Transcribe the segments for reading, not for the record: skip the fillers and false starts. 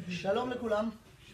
שלום לכולם.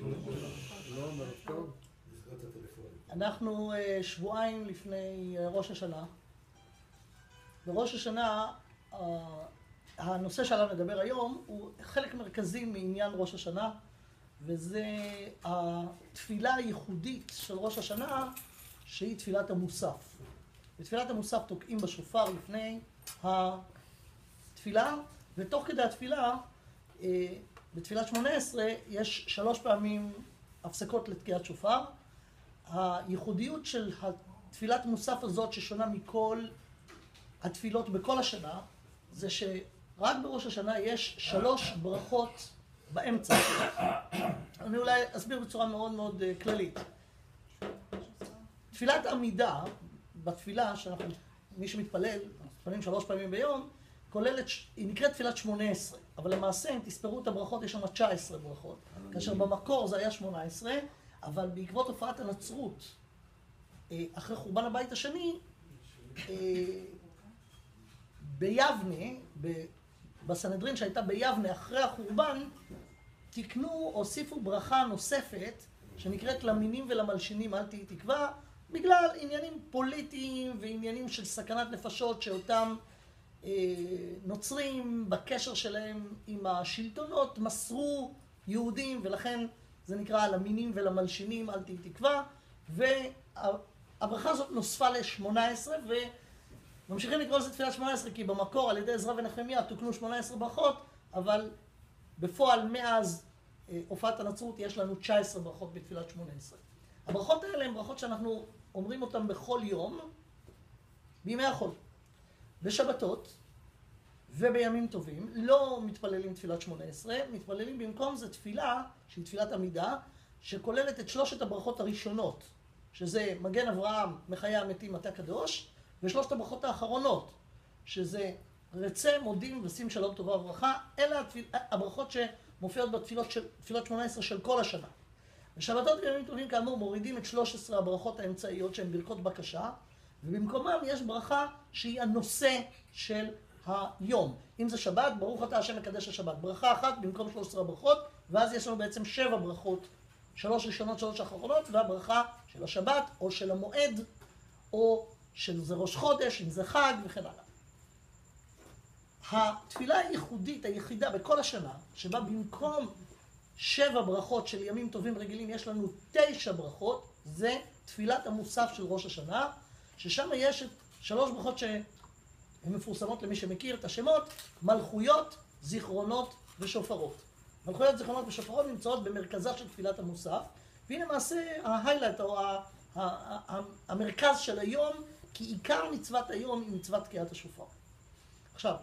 אנחנו שבועיים לפני ראש השנה. בראש השנה, הנושא שעליו נדבר היום הוא חלק מרכזי מעניין ראש השנה, וזה התפילה הייחודית של ראש השנה, שהיא תפילת המוסף. בתפילת המוסף תוקעים בשופר לפני התפילה, ותוך כדי התפילה, בתפילת 18 יש 3 פעמים הפסקות לתקיעת שופר. הייחודיות של התפילת מוסף הזאת, ששונה מכל התפילות בכל השנה, זה שרק בראש השנה יש 3 ברכות באמצע. אני אולי אסביר בצורה מאוד מאוד כללית. תפילת עמידה, בתפילה מי שמתפלל, מתפללים 3 פעמים ביום, כוללת, היא נקראת תפילת 18, אבל למעשה, אם תספרו את הברכות, יש שם 19 ברכות, כאשר במקור זה היה 18, אבל בעקבות הופעת הנצרות, אחרי חורבן הבית השני, ביבנה, בסנהדרין שהייתה ביבנה אחרי החורבן, תקנו, הוסיפו ברכה נוספת, שנקראת למינים ולמלשינים אל תהי תקווה, בגלל עניינים פוליטיים ועניינים של סכנת נפשות שאותם נוצרים בקשר שלהם עם השלטונות מסרו יהודים, ולכן זה נקרא למינים ולמלשינים אל תהי תקווה, והברכה הזאת נוספה ל-18, וממשיכים לקרוא לזה תפילת 18 כי במקור על ידי עזרא ונחמיה תוקנו 18 ברכות, אבל בפועל מאז הופעת הנצרות יש לנו 19 ברכות בתפילת 18. הברכות האלה הן ברכות שאנחנו אומרים אותן בכל יום בימי החול. בשבתות ובימים טובים לא מתפללים תפילת 18, מתפללים במקום זה תפילה שהיא תפילת עמידה, שכוללת את 3 הברכות הראשונות, שזה מגן אברהם, מחיי המתים, מטה קדוש, ו3 הברכות האחרונות, שזה רצה, מודים ושים שלום טובה וברכה. אלה הברכות שמופיעות בתפילת 18 של כל השנה. בשבתות ובימים טובים כאמור מורידים את 13 הברכות האמצעיות שהן ברכות בקשה, ובמקומם יש ברכה שהיא הנושא של היום. אם זה שבת, ברוך אתה השם מקדש השבת. ברכה אחת במקום 13 הברכות, ואז יש לנו בעצם 7 ברכות, 3 ראשונות, 3 אחרונות, והברכה של השבת, או של המועד, או של זה ראש חודש, אם זה חג, וכן הלאה. התפילה הייחודית, היחידה בכל השנה, שבה במקום 7 ברכות של ימים טובים רגילים, יש לנו 9 ברכות, זה תפילת המוסף של ראש השנה, ששם יש 3 ברכות שהן מפורסמות למי שמכיר את השמות, מלכויות, זיכרונות ושופרות. מלכויות, זיכרונות ושופרות נמצאות במרכזה של תפילת המוסף, והיא למעשה ההיילייט או המרכז של היום, כי עיקר מצוות היום היא מצוות תקיעת השופר. עכשיו,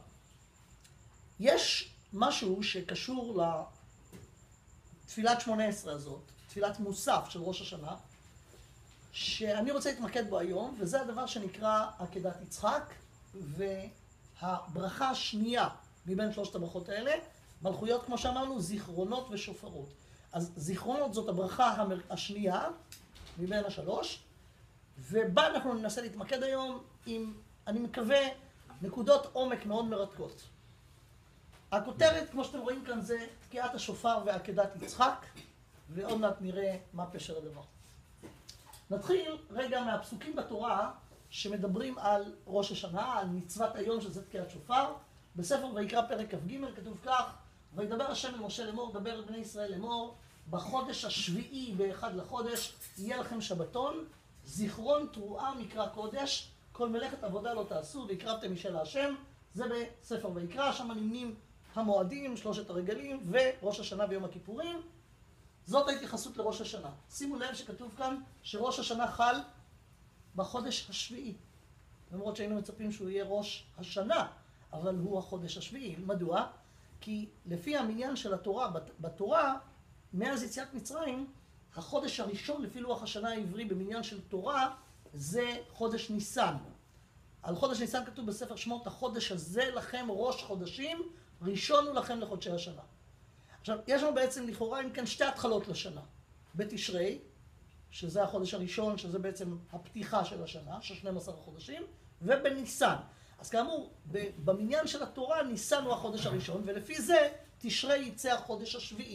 יש משהו שקשור לתפילת 18 הזאת, תפילת מוסף של ראש השנה, שאני רוצה להתמקד בו היום, וזה הדבר שנקרא עקדת יצחק, והברכה השנייה מבין 3 הברכות האלה, מלכויות כמו שאמרנו, זיכרונות ושופרות. אז זיכרונות זאת הברכה השנייה מבין 3, ובה אנחנו ננסה להתמקד היום עם, אני מקווה, נקודות עומק מאוד מרתקות. הכותרת, כמו שאתם רואים כאן, זה תקיעת השופר ועקדת יצחק, ועוד מעט נראה מה פשר הדבר. נתחיל רגע מהפסוקים בתורה שמדברים על ראש השנה, על מצוות היום שזה תקיעת שופר. בספר ויקרא פרק כ"ג כתוב כך: וידבר השם אל משה לאמור, דבר אל בני ישראל לאמור, בחודש השביעי באחד לחודש יהיה לכם שבתון, זיכרון תרועה מקרא קודש, כל מלאכת עבודה לא תעשו והקרבתם אישה להשם. זה בספר ויקרא, שם נמנים המועדים, 3 הרגלים וראש השנה ויום הכיפורים. זאת ההתייחסות לראש השנה. שימו לב שכתוב כאן שראש השנה חל בחודש השביעי. למרות שהיינו מצפים שהוא יהיה ראש השנה, אבל הוא החודש השביעי. מדוע? כי לפי המניין של התורה, בתורה, מאז יציאת מצרים, החודש הראשון לפי לוח השנה העברי במניין של תורה, זה חודש ניסן. על חודש ניסן כתוב בספר שמות, החודש הזה לכם ראש חודשים, ראשון הוא לכם לחודשי השנה. עכשיו, יש לנו בעצם לכאורה אם כן 2 התחלות לשנה. בתשרי, שזה החודש הראשון, שזה בעצם הפתיחה של השנה, של 12 החודשים, ובניסן. אז כאמור, במניין של התורה, ניסן הוא החודש הראשון, ולפי זה תשרי יצא החודש השביעי.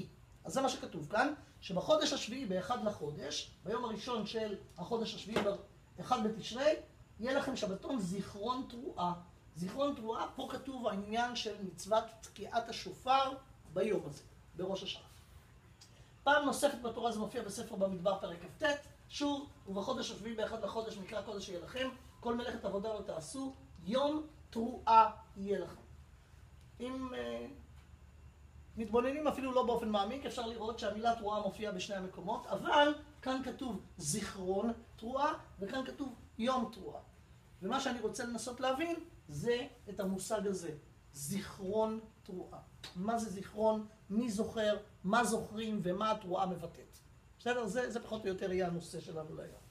אז זה מה שכתוב כאן, שבחודש השביעי, באחד לחודש, ביום הראשון של החודש השביעי, באחד בתשרי, יהיה לכם שבתון זיכרון תרועה. זיכרון תרועה, פה כתוב העניין של מצוות תקיעת השופר ביום הזה, בראש השנה. פעם נוספת בתורה זה מופיע בספר במדבר פרק כ"ט, שוב, ובחודש השביעי באחד לחודש מקרא קודש יהיה לכם, כל מלאכת עבודה לא תעשו, יום תרועה יהיה לכם. אם מתבוננים אפילו לא באופן מעמיק, אפשר לראות שהמילה תרועה מופיעה בשני המקומות, אבל כאן כתוב זיכרון תרועה, וכאן כתוב יום תרועה. ומה שאני רוצה לנסות להבין, זה את המושג הזה, זיכרון תרועה. מה זה זיכרון, מי זוכר, מה זוכרים ומה התרועה מבטאת. בסדר? זה פחות או יותר יהיה הנושא שלנו להיום.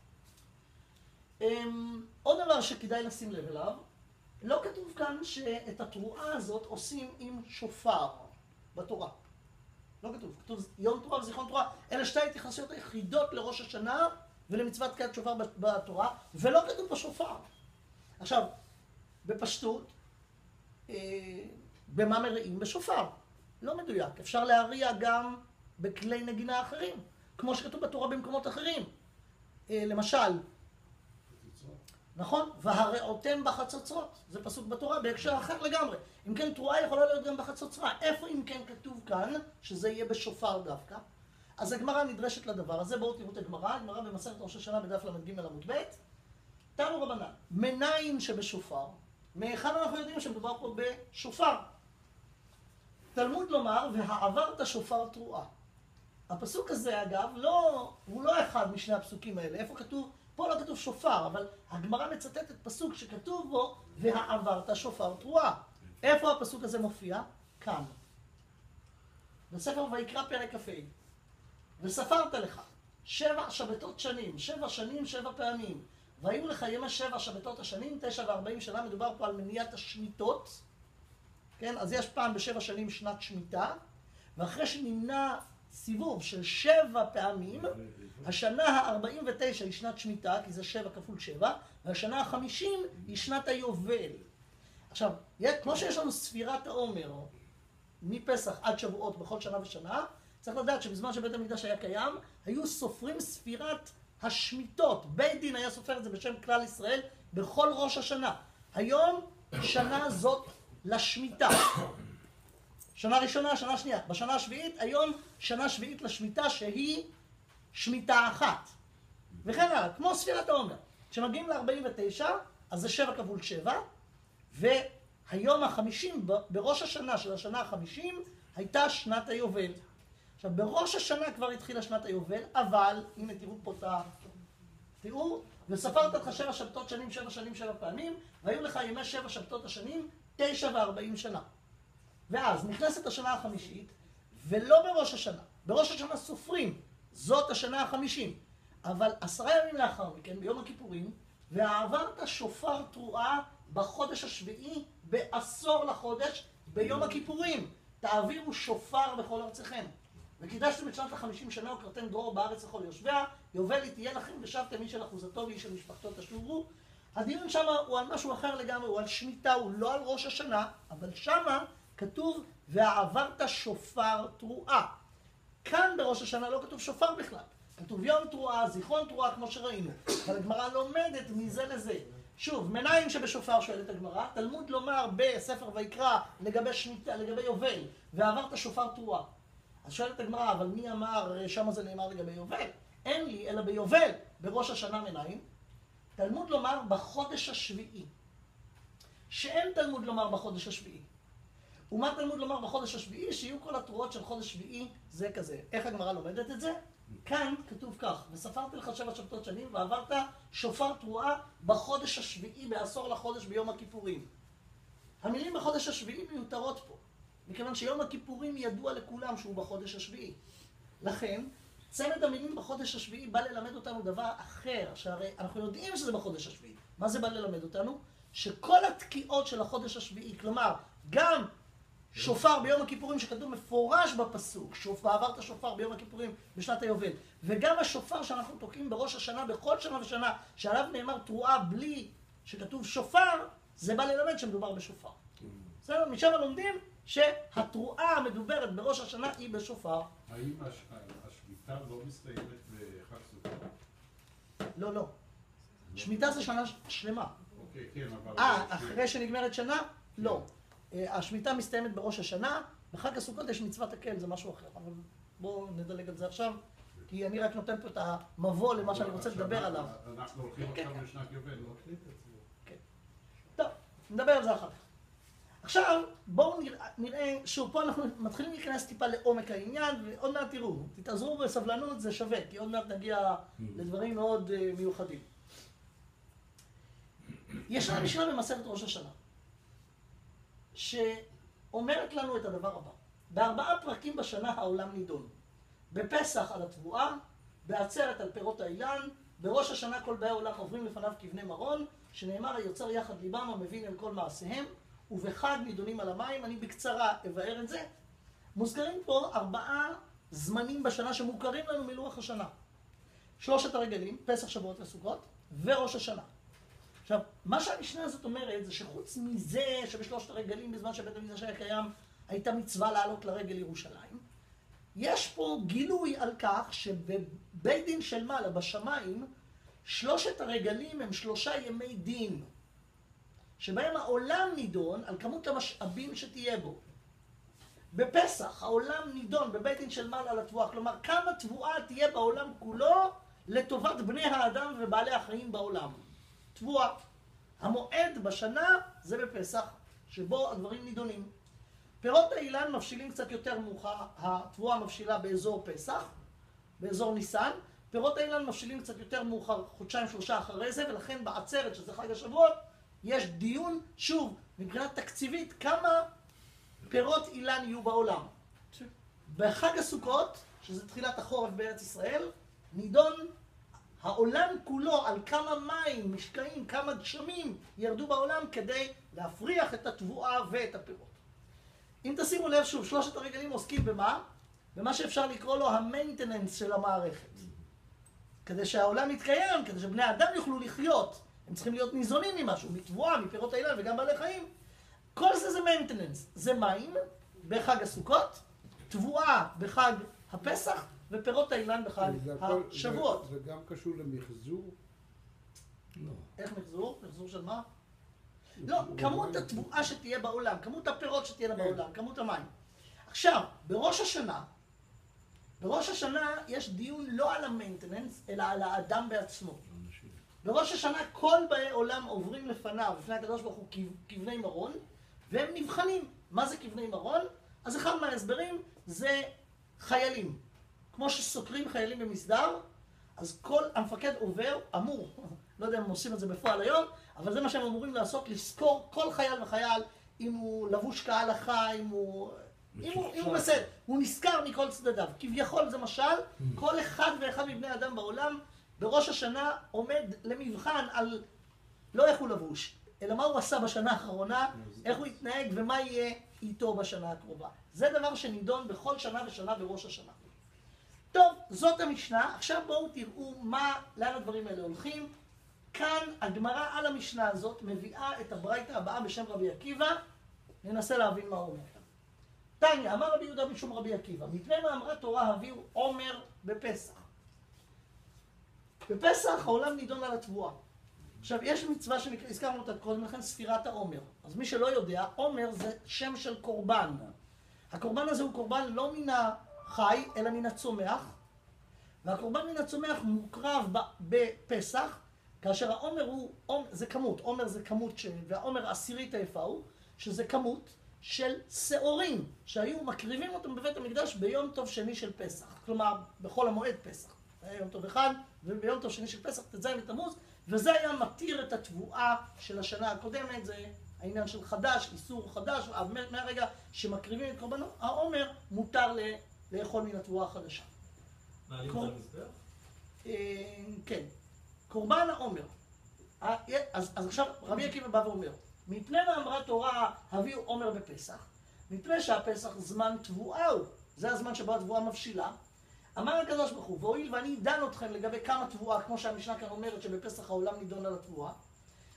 עוד דבר שכדאי לשים לב אליו, לא כתוב כאן שאת התרועה הזאת עושים עם שופר בתורה. לא כתוב. כתוב יום תרועה וזיכרון תרועה. אלה שתי התייחסויות היחידות לראש השנה ולמצוות תקיעת שופר בתורה, ולא כתוב בשופר. עכשיו, בפשטות, במה מראים? בשופר. לא מדויק. אפשר להריע גם בכלי נגינה אחרים, כמו שכתוב בתורה במקומות אחרים. למשל, נכון? והרעותם בחצוצרות. זה פסוק בתורה בהקשר אחר לגמרי. אם כן, תרועה יכולה להיות גם בחצוצרה. איפה אם כן כתוב כאן שזה יהיה בשופר דווקא? אז הגמרא נדרשת לדבר הזה. בואו תראו את הגמרא. הגמרא במסכת ראש השנה בדף ל"ג עמוד ב'. תנו רבנן, מניין שבשופר, מהיכן אנחנו יודעים שמדובר פה בשופר? תלמוד לומר, והעברת שופר תרועה. הפסוק הזה, אגב, הוא לא אחד משני הפסוקים האלה. איפה כתוב? פה לא כתוב שופר, אבל הגמרא מצטטת פסוק שכתוב בו, והעברת שופר תרועה. איפה הפסוק הזה מופיע? כאן. בספר ויקרא פרק כ"ה. וספרת לך 7 שבתות שנים, 7 שנים 7 פעמים. והיו לך ימי 7 שבתות השנים, 49 שנה, מדובר פה על מניעת השמיטות. כן? אז יש פעם ב7 שנים שנת שמיטה, ואחרי שנמנע סיבוב של 7 פעמים, השנה ה-49 היא שנת שמיטה, כי זה 7 כפול 7, והשנה ה-50 היא שנת היובל. עכשיו, כמו שיש לנו ספירת העומר, מפסח עד שבועות בכל שנה ושנה, צריך לדעת שבזמן שבית המקדש היה קיים, היו סופרים ספירת השמיטות. בית דין היה סופר את זה בשם כלל ישראל בכל ראש השנה. היום שנה זאת לשמיטה. שנה ראשונה, שנה שנייה. בשנה השביעית, היום שנה שביעית לשמיטה שהיא שמיטה אחת. וכן הלאה, כמו ספירת העומר. כשמגיעים ל-49, אז זה 7 כפול 7, והיום ה-50, בראש השנה של השנה ה-50, הייתה שנת היובל. עכשיו, בראש השנה כבר התחילה שנת היובל, אבל, הנה תראו פה את התיאור, וספרת לך 7 שבתות שנים, 7 שנים, 7 פעמים, והיו לך ימי 7 שבתות השנים, 49 שנה. ואז נכנסת השנה החמישית, ולא בראש השנה. בראש השנה סופרים, זאת השנה ה-50. אבל 10 ימים לאחר מכן, ביום הכיפורים, והעברת שופר תרועה בחודש השביעי, בעשור לחודש, ביום הכיפורים. תעבירו שופר בכל ארציכם. וקידשתם את שנת ה-50 שנה, וקראתם דרור בארץ לכל יושביה, יובל היא תהיה לכם, ושבתם איש של אחוזתו ואיש של משפחתו תשובו. הדיון שם הוא על משהו אחר לגמרי, הוא על שמיטה, הוא לא על ראש השנה, אבל שמה כתוב, והעברת שופר תרועה. כאן בראש השנה לא כתוב שופר בכלל. כתוב יום תרועה, זיכרון תרועה, כמו שראינו. אבל הגמרא לומדת מזה לזה. שוב, מניין שבשופר שואלת הגמרא, תלמוד לומר בספר ויקרא לגבי שמיטה, לגבי יובל, ועברת שופר תרועה. אז שואלת הגמרא, אבל מי אמר, שמה זה נאמר לגבי יובל? אין לי, אלא ביובל, בראש השנה מניין. תלמוד לומר בחודש השביעי. שאין תלמוד לומר בחודש השביעי. ומה תלמוד לומר בחודש השביעי? שיהיו כל התרועות של חודש שביעי, זה כזה. איך הגמרא לומדת את זה? כאן כתוב כך, וספרתי לך 7 שבתות שנים, ועברת שופר תרועה בחודש השביעי, בעשור לחודש ביום הכיפורים. המילים בחודש השביעי מיותרות פה, מכיוון שיום הכיפורים ידוע לכולם שהוא בחודש השביעי. לכן, צמד המילים בחודש השביעי בא ללמד אותנו דבר אחר, שהרי אנחנו יודעים שזה בחודש השביעי. מה זה בא ללמד אותנו? שכל התקיעות של החודש השביעי, כלומר, גם שופר ביום הכיפורים שכתוב מפורש בפסוק, ועברת שופר ביום הכיפורים בשנת היובל, וגם השופר שאנחנו תוקעים בראש השנה בכל שנה ושנה, שעליו נאמר תרועה בלי שכתוב שופר, זה בא ללמד שמדובר בשופר. בסדר? משם לומדים שהתרועה המדוברת בראש השנה היא בשופר. האם השמיטה לא מסתיימת בחג סוכות? לא, לא. שמיטה זה שנה שלמה. אוקיי, כן, אבל... אחרי שנגמרת שנה? לא. השמיטה מסתיימת בראש השנה, בחג הסוכות יש מצוות הקהל, זה משהו אחר. אבל בואו נדלג על זה עכשיו, כי אני רק נותן פה את המבוא למה שאני רוצה לדבר עליו. אנחנו הולכים עכשיו לשנת יובל, לא? כן. טוב, נדבר על זה אחר כך. עכשיו, בואו נראה, שוב, פה אנחנו מתחילים להיכנס טיפה לעומק העניין, ועוד מעט תראו, תתעזרו בסבלנות, זה שווה, כי עוד מעט נגיע לדברים מאוד מיוחדים. ישנה משנה במסכת ראש השנה, שאומרת לנו את הדבר הבא. ב4 פרקים בשנה העולם נידון. בפסח על התבואה, בעצרת על פירות האילן, בראש השנה כל באי העולם עוברים לפניו כבני מרון, שנאמר היוצר יחד ליבם המבין אל כל מעשיהם, ובחג נידונים על המים. אני בקצרה אבאר את זה. מוזכרים פה 4 זמנים בשנה שמוכרים לנו מלוח השנה. 3 הרגלים, פסח, שבועות וסוכות, וראש השנה. עכשיו, מה שהמשנה הזאת אומרת זה שחוץ מזה שבשלושת הרגלים בזמן שבית המקדש היה קיים הייתה מצווה לעלות לרגל ירושלים, יש פה גילוי על כך שבבית דין של מעלה בשמיים 3 הרגלים הם 3 ימי דין שבהם העולם נידון על כמות המשאבים שתהיה בו. בפסח העולם נידון בבית דין של מעלה על התבואה, כלומר כמה תבואה תהיה בעולם כולו לטובת בני האדם ובעלי החיים בעולם. תבואה. המועד בשנה זה בפסח, שבו הדברים נידונים. פירות האילן מבשילים קצת יותר מאוחר, התבואה מבשילה באזור פסח, באזור ניסן. פירות האילן מבשילים קצת יותר מאוחר, 2-3 אחרי זה, ולכן בעצרת, שזה חג השבועות, יש דיון, שוב, מבחינה תקציבית, כמה פירות אילן יהיו בעולם. בחג הסוכות, שזה תחילת החורף בארץ ישראל, נידון העולם כולו על כמה מים, משקעים, כמה גשמים ירדו בעולם כדי להפריח את התבואה ואת הפירות. אם תשימו לב שוב, 3 הרגלים עוסקים במה? במה שאפשר לקרוא לו המיינטננס של המערכת. כדי שהעולם יתקיים, כדי שבני האדם יוכלו לחיות, הם צריכים להיות ניזונים ממשהו, מתבואה, מפירות האילן וגם בעלי חיים. כל זה מיינטננס. זה מים בחג הסוכות, תבואה בחג הפסח, ופירות האילן בחג השבועות. זה גם קשור למחזור? לא. איך מחזור? מחזור של מה? לא, כמות התבואה שתהיה בעולם, כמות הפירות שתהיה בעולם, כמות המים. עכשיו, בראש השנה יש דיון לא על המיינטננס, אלא על האדם בעצמו. בראש השנה כל באי עולם עוברים לפניו, לפני הקדוש ברוך הוא כבני מרון, והם נבחנים. מה זה כבני מרון? אז אחד מההסברים זה חיילים. כמו שסוקרים חיילים במסדר, אז כל המפקד עובר, אמור, לא יודע אם הם עושים את זה בפועל היום, אבל זה מה שהם אמורים לעשות, לזכור כל חייל וחייל, אם הוא לבוש כהלכה, אם הוא בסדר, הוא נזכר מכל צדדיו. כביכול זה משל, כל אחד ואחד מבני אדם בעולם, בראש השנה עומד למבחן על לא איך הוא לבוש, אלא מה הוא עשה בשנה האחרונה, איך הוא התנהג ומה יהיה איתו בשנה הקרובה. זה דבר שנידון בכל שנה ושנה בראש השנה. טוב, זאת המשנה. עכשיו בואו תראו לאן הדברים האלה הולכים. כאן הגמרא על המשנה הזאת מביאה את הברייתא הבאה בשם רבי עקיבא. ננסה להבין מה הוא אומר. תניא, אמר רבי יהודה משום רבי עקיבא, מפני מאמרי תורה הביאו עומר בפסח. בפסח העולם נידון על התבואה. עכשיו, יש מצווה שהזכרנו אותה קודם לכן, ספירת העומר. אז מי שלא יודע, עומר זה שם של קורבן. הקורבן הזה הוא קורבן לא מן החי, אלא מן הצומח. והקורבן מן הצומח מוקרב בפסח, כאשר העומר זה כמות, עומר זה כמות, והעומר עשירית היפה הוא, שזה כמות של שעורים, שהיו מקריבים אותם בבית המקדש ביום טוב שני של פסח. כלומר, בחול המועד פסח. היה יום טוב אחד, וביום טוב שני של פסח, ט"ז בתמוז, וזה היה מתיר את התבואה של השנה הקודמת, זה העניין של חדש, איסור חדש, מהרגע שמקריבים את קורבנו, העומר מותר לאכול מן התבואה החדשה. מעלים את המזבח? כן. קורבן העומר. אז עכשיו רבי עקיבא בא ואומר, מפני מאמרי תורה הביאו עומר בפסח, מפני שהפסח זמן תבואה הוא, זה הזמן שבו התבואה מבשילה. אמר הקדוש ברוך הוא, והואיל ואני דן אתכם לגבי כמה תבואה, כמו שהמשנה כאן אומרת שבפסח העולם נידון על התבואה,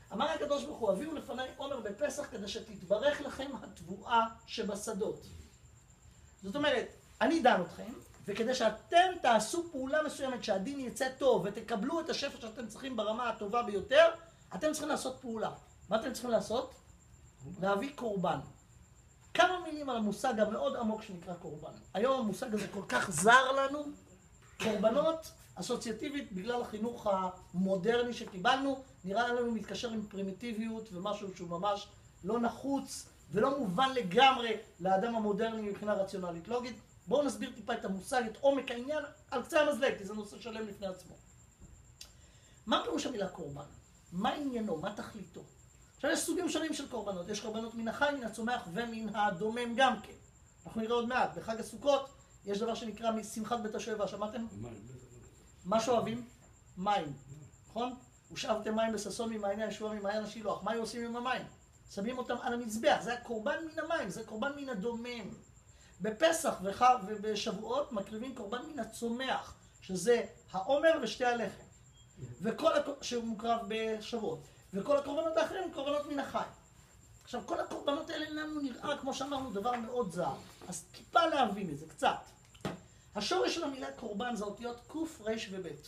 אמר הקדוש ברוך הוא, הביאו לפני עומר בפסח כדי שתתברך לכם התבואה שבשדות. זאת אומרת, אני דן אתכם, וכדי שאתם תעשו פעולה מסוימת שהדין יצא טוב ותקבלו את השפע שאתם צריכים ברמה הטובה ביותר, אתם צריכים לעשות פעולה. מה אתם צריכים לעשות? להביא קורבן. כמה מילים על המושג המאוד עמוק שנקרא קורבן. היום המושג הזה כל כך זר לנו, קורבנות אסוציאטיבית בגלל החינוך המודרני שקיבלנו, נראה לנו מתקשר עם פרימיטיביות ומשהו שהוא ממש לא נחוץ ולא מובן לגמרי לאדם המודרני מבחינה רציונלית לוגית. בואו נסביר טיפה את המושג, את עומק העניין, על קצה המזלג, כי זה נושא שלם לפני עצמו. מה פירוש המילה קורבן? מה עניינו? מה תכליתו? עכשיו יש סוגים שונים של קורבנות, יש קורבנות מן החי, מן הצומח ומן הדומם גם כן. אנחנו נראה עוד מעט, בחג הסוכות יש דבר שנקרא משמחת בית השואבה, שמעתם? מה שואבים? מים, נכון? ושאבתם מים בששון ממעייני הישועה ממעיין השילוח. מה עושים עם המים? שמים אותם על המזבח, זה הקורבן מן המים, זה קורבן מן הדומם. בפסח ובשבועות מקריבים קורבן מן הצומח, שזה העומר ושתי הלחם, שמוקרב בשבועות. וכל הקורבנות האחרים הם קורבנות מן החי. עכשיו, כל הקורבנות האלה לנו נראה, כמו שאמרנו, דבר מאוד זר. אז טיפה להבין את זה, קצת. השורש של המילה קורבן זה אותיות קוף, רש ובית.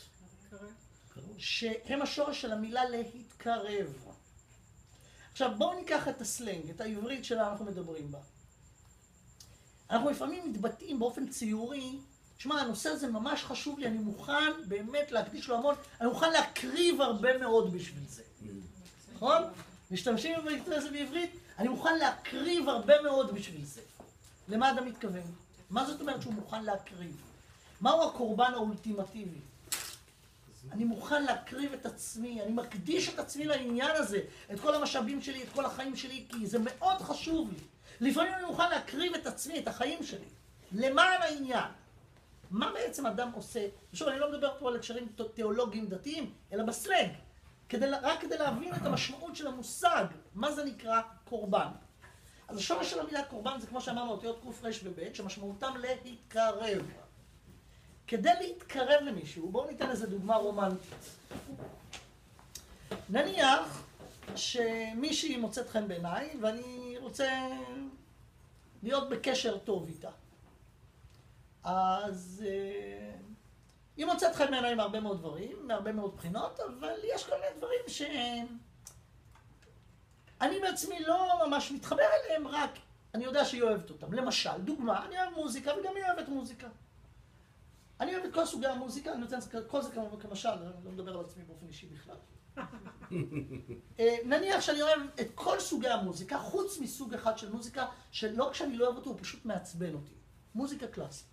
שהם השורש של המילה להתקרב. עכשיו, בואו ניקח את הסלנג, את העברית שלה אנחנו מדברים בה. אנחנו לפעמים מתבטאים באופן ציורי, שמע, הנושא הזה ממש חשוב לי, אני מוכן באמת להקדיש לו המון, אני מוכן להקריב הרבה מאוד בשביל זה. נכון? משתמשים בזה בעברית, אני מוכן להקריב הרבה מאוד בשביל זה. למה אדם מתכוון? מה זאת אומרת שהוא מוכן להקריב? מהו הקורבן האולטימטיבי? אני מוכן להקריב את עצמי, אני מקדיש את עצמי לעניין הזה, את כל המשאבים שלי, את כל החיים שלי, כי זה מאוד חשוב לי. לפעמים אני מוכן להקריב את עצמי, את החיים שלי. למען העניין. מה בעצם אדם עושה? ושוב, אני לא מדבר פה על הקשרים תיאולוגיים דתיים, אלא בסלנג. רק כדי להבין את המשמעות של המושג, מה זה נקרא קורבן. אז השורש של המילה קורבן זה כמו שאמרנו, אותיות קוף רש ובית, שמשמעותם להתקרב. כדי להתקרב למישהו, בואו ניתן איזה דוגמה רומנטית. נניח שמישהי מוצאת חן בעיניי, ואני רוצה להיות בקשר טוב איתה. אז היא מוצאת חן בעיניי מהרבה מאוד דברים, מהרבה מאוד בחינות, אבל יש כל מיני דברים אני בעצמי לא ממש מתחבר אליהם, רק אני יודע שהיא אוהבת אותם. למשל, דוגמה, אני אוהב מוזיקה וגם היא אוהבת מוזיקה. אני אוהב את כל סוגי המוזיקה, אני נותן כל זה כמשל, אני לא מדבר על עצמי באופן אישי בכלל. נניח שאני אוהב את כל סוגי המוזיקה, חוץ מסוג אחד של מוזיקה, שלא כשאני לא אוהב אותו, הוא פשוט מעצבן אותי. מוזיקה קלאסית.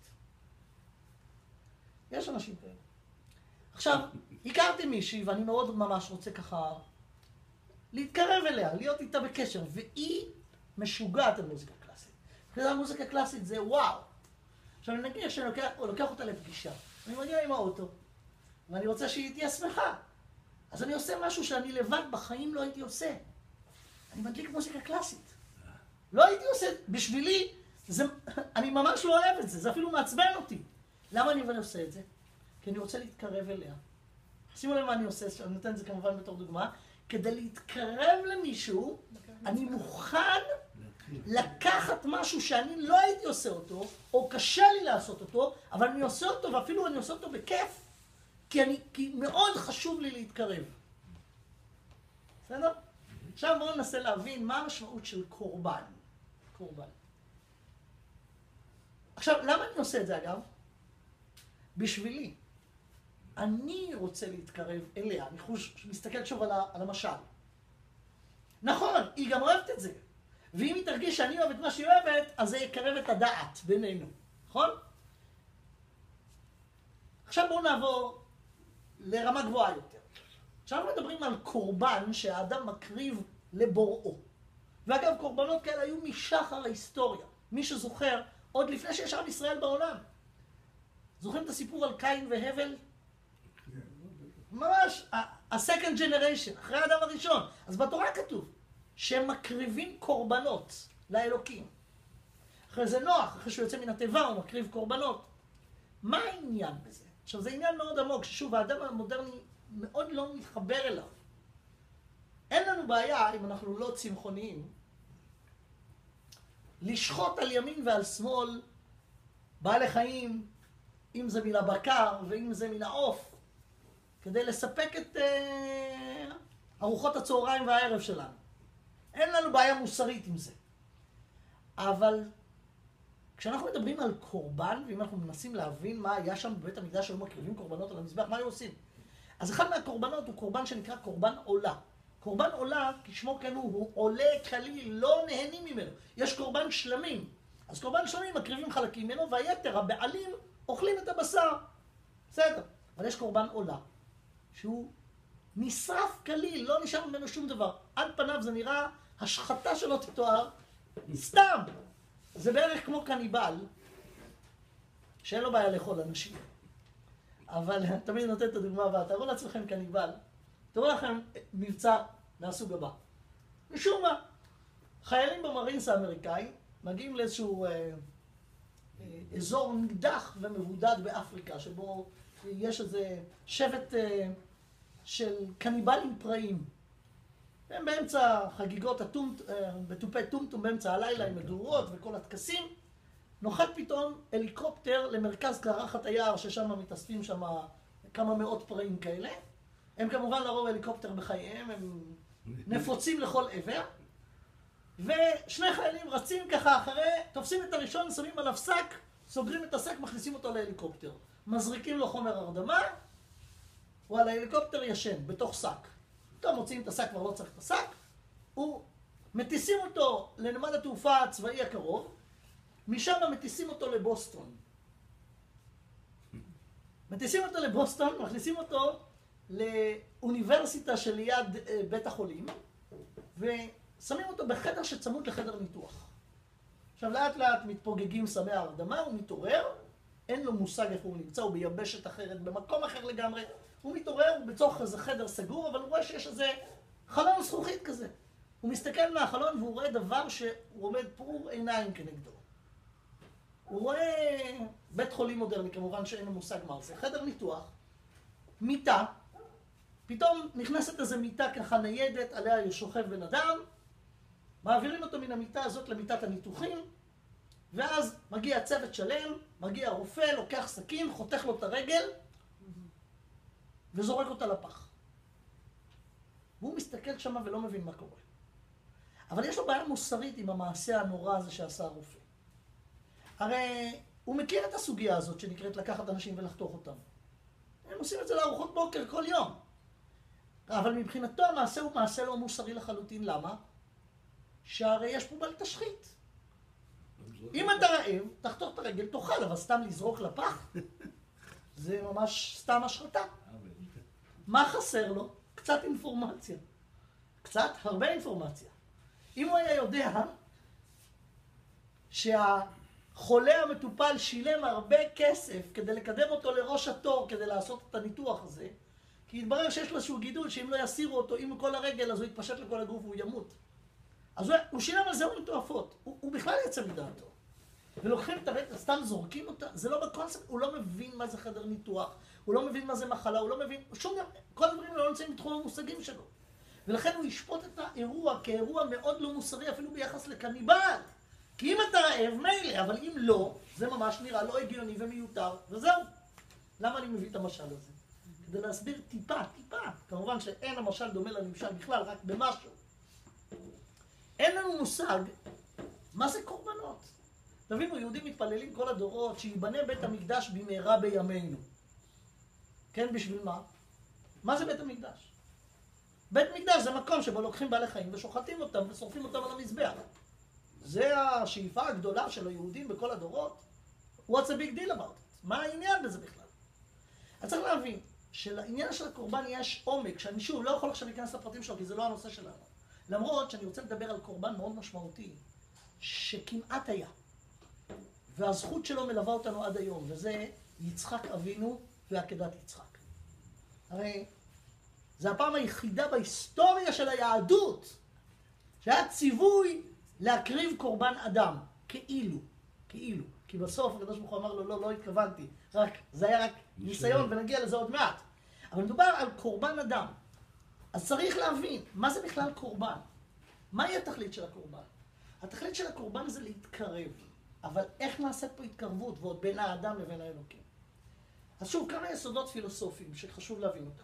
יש אנשים כאלה. עכשיו, הכרתי מישהי, ואני מאוד ממש רוצה ככה להתקרב אליה, להיות איתה בקשר, והיא משוגעת על מוזיקה קלאסית. אחרי מוזיקה קלאסית זה וואו. עכשיו, נגיד שאני לוקח אותה לפגישה, אני מגיע עם האוטו, ואני רוצה שהיא תהיה שמחה. אז אני עושה משהו שאני לבד בחיים לא הייתי עושה. אני מדליק מוזיקה קלאסית. לא הייתי עושה, בשבילי, אני ממש לא אוהב את זה, זה אפילו מעצבן אותי. למה אני עושה את זה? כי אני רוצה להתקרב אליה. שימו לב מה אני עושה, אני נותן את זה כמובן בתור דוגמה. כדי להתקרב למישהו, אני מוכן לקחת משהו שאני לא הייתי עושה אותו, או קשה לי לעשות אותו, אבל אני עושה אותו, ואפילו אני עושה אותו בכיף, כי מאוד חשוב לי להתקרב. בסדר? עכשיו בואו ננסה להבין מה המשמעות של קורבן. קורבן. עכשיו, למה אני עושה את זה אגב? בשבילי. אני רוצה להתקרב אליה. אני מסתכל שוב על המשל. נכון, היא גם אוהבת את זה. ואם היא תרגיש שאני אוהב את מה שהיא אוהבת, אז זה יקרב את הדעת בינינו. נכון? עכשיו בואו נעבור לרמה גבוהה יותר. עכשיו מדברים על קורבן שהאדם מקריב לבוראו. ואגב, קורבנות כאלה היו משחר ההיסטוריה. מי שזוכר, עוד לפני שיש עם ישראל בעולם. זוכרים את הסיפור על קין והבל? ממש, ה-second generation, אחרי האדם הראשון. אז בתורה כתוב שהם מקריבים קורבנות לאלוקים. אחרי זה נוח, אחרי שהוא יוצא מן התיבה, הוא מקריב קורבנות. מה העניין בזה? עכשיו, זה עניין מאוד עמוק, ששוב, האדם המודרני מאוד לא מתחבר אליו. אין לנו בעיה, אם אנחנו לא צמחוניים, לשחוט על ימין ועל שמאל בעלי חיים, אם זה מן הבקר ואם זה מן העוף, כדי לספק את ארוחות הצהריים והערב שלנו. אין לנו בעיה מוסרית עם זה. אבל כשאנחנו מדברים על קורבן, ואם אנחנו מנסים להבין מה היה שם בבית המקדש שהיו מקריבים קורבנות על המזבח, מה היו עושים? אז אחד מהקורבנות הוא קורבן שנקרא קורבן עולה. קורבן עולה, כשמו כן הוא עולה כליל, לא נהנים ממנו. יש קורבן שלמים. אז קורבן שלמים מקריבים חלקים ממנו, והיתר, הבעלים, אוכלים את הבשר. בסדר. אבל יש קורבן עולה, שהוא נשרף כליל, לא נשאר ממנו שום דבר. על פניו זה נראה, השחתה שלו תתואר, סתם. זה בערך כמו קניבל, שאין לו בעיה לאכול אנשים. אבל תמיד נותן את הדוגמה הבאה. תראו לעצמכם קניבל. תראו לכם מבצע מהסוג הבא. משום מה, חיילים במרינס האמריקאי מגיעים לאיזשהו אזור נידח ומבודד באפריקה, שבו יש איזה שבט של קניבלים פראיים. הם באמצע חגיגות בתופי טומטום, באמצע הלילה עם מדורות וכל הטקסים, נוחת פתאום הליקופטר למרכז קרחת היער, ששם מתאספים שם כמה מאות פראים כאלה. הם כמובן לרוב הליקופטר בחייהם, הם נפוצים לכל עבר. ושני חיילים רצים ככה אחרי, תופסים את הראשון, שמים עליו שק, סוגרים את השק, מכניסים אותו להליקופטר. מזריקים לו חומר הרדמה, הוא על ההליקופטר ישן, בתוך שק. פתאום מוציאים את השק, כבר לא צריך את השק. מטיסים אותו לנמל התעופה הצבאי הקרוב, משם מטיסים אותו לבוסטון. מטיסים אותו לבוסטון, מכניסים אותו לאוניברסיטה שליד בית החולים, ושמים אותו בחדר שצמוד לחדר ניתוח. עכשיו לאט לאט מתפוגגים סמי ההרדמה, הוא מתעורר, אין לו מושג איפה הוא נמצא, הוא ביבשת אחרת, במקום אחר לגמרי. הוא מתעורר, הוא בתוך איזה חדר סגור, אבל הוא רואה שיש איזה חלון זכוכית כזה. הוא מסתכל מהחלון והוא רואה דבר שהוא עומד פעור עיניים כנגדו. הוא רואה בית חולים מודרני, כמובן שאין לו מושג מה זה. חדר ניתוח, מיטה, פתאום נכנסת איזו מיטה ככה ניידת, עליה שוכב בן אדם, מעבירים אותו מן המיטה הזאת למיטת הניתוחים, ואז מגיע צוות שלם, מגיע רופא, לוקח סכין, חותך לו את הרגל, וזורק אותה לפח. והוא מסתכל שם ולא מבין מה קורה. אבל יש לו בעיה מוסרית עם המעשה הנורא הזה שעשה הרופא. הרי הוא מכיר את הסוגיה הזאת שנקראת לקחת אנשים ולחתוך אותם. הם עושים את זה לארוחות בוקר כל יום. אבל מבחינתו המעשה הוא מעשה לא מוסרי לחלוטין. למה? שהרי יש פה בל תשחית. אם אתה רעב, תחתוך את הרגל, תאכל, אבל סתם לזרוק לפח, זה ממש סתם השחתה. מה חסר לו? קצת אינפורמציה. קצת, הרבה אינפורמציה. אם הוא היה יודע שהחולה המטופל שילם הרבה כסף כדי לקדם אותו לראש התור, כדי לעשות את הניתוח הזה, כי התברר שיש לו איזשהו גידול שאם לא יסירו אותו עם כל הרגל, אז הוא יתפשט לכל הגוף והוא ימות. אז הוא שילם על זה הון תועפות. הוא בכלל יצא מדעתו. ולוקחים את הרגל, סתם זורקים אותה, זה לא בקונספט, הוא לא מבין מה זה חדר ניתוח, הוא לא מבין מה זה מחלה, הוא לא מבין, שום דבר, כל הדברים לא נמצאים בתחום המושגים שלו. ולכן הוא ישפוט את האירוע כאירוע מאוד לא מוסרי, אפילו ביחס לקניבל. כי אם אתה רעב, מילא, אבל אם לא, זה ממש נראה לא הגיוני ומיותר, וזהו. למה אני מביא את המשל הזה? כדי להסביר טיפה. כמובן שאין המשל דומה לנמשל בכלל, רק במשהו. אין לנו מושג מה זה קורבנות. תבינו, יהודים מתפללים כל הדורות שיבנה בית המקדש במהרה בימינו. כן, בשביל מה? מה זה בית המקדש? בית מקדש זה מקום שבו לוקחים בעלי חיים ושוחטים אותם ושורפים אותם על המזבח. זה השאיפה הגדולה של היהודים בכל הדורות. What's a big deal about it? מה העניין בזה בכלל? אז צריך להבין שלעניין של הקורבן יש עומק, שאני שוב לא יכול עכשיו להיכנס לפרטים שלו כי זה לא הנושא שלנו. למרות שאני רוצה לדבר על קורבן מאוד משמעותי, שכמעט היה. והזכות שלו מלווה אותנו עד היום, וזה יצחק אבינו ועקדת יצחק. הרי זה הפעם היחידה בהיסטוריה של היהדות, שהיה ציווי להקריב קורבן אדם, כאילו. כי בסוף הקדוש ברוך הוא אמר לו, לא התכוונתי, זה היה רק ניסיון ונגיע לזה עוד מעט. אבל מדובר על קורבן אדם. אז צריך להבין, מה זה בכלל קורבן? מהי התכלית של הקורבן? התכלית של הקורבן זה להתקרב, אבל איך נעשית פה התקרבות, ועוד בין האדם לבין האלוקים? אז שוב, כמה יסודות פילוסופיים שחשוב להבין אותם.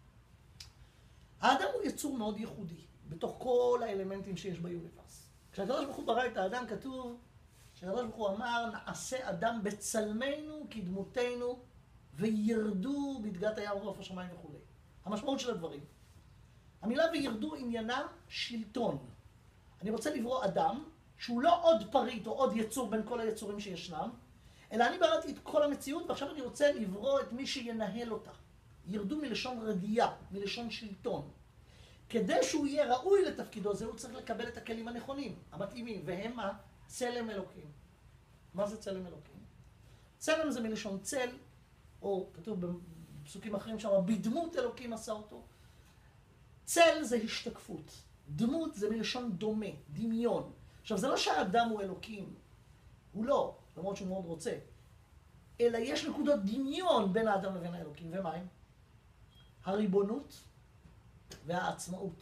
האדם הוא יצור מאוד ייחודי, בתוך כל האלמנטים שיש ביוניברס. כשהקדוש ברוך הוא ברא את האדם, כתוב שהקדוש ברוך הוא אמר, נעשה אדם בצלמנו כדמותנו, וירדו בדגת הים ובעוף השמיים וכו'. המשמעות של הדברים. המילה וירדו עניינה שלטון. אני רוצה לברוא אדם שהוא לא עוד פריט או עוד יצור בין כל היצורים שישנם, אלא אני בראתי את כל המציאות ועכשיו אני רוצה לברוא את מי שינהל אותה. ירדו מלשון רדייה, מלשון שלטון. כדי שהוא יהיה ראוי לתפקידו זה הוא צריך לקבל את הכלים הנכונים, המתאימים, והם מה? צלם אלוקים. מה זה צלם אלוקים? צלם זה מלשון צל, או כתוב בפסוקים אחרים שם, בדמות אלוקים עשה אותו. צל זה השתקפות, דמות זה מלשון דומה, דמיון. עכשיו זה לא שהאדם הוא אלוקים, הוא לא, למרות שהוא מאוד רוצה, אלא יש נקודות דמיון בין האדם לבין האלוקים, ומה הם? הריבונות והעצמאות.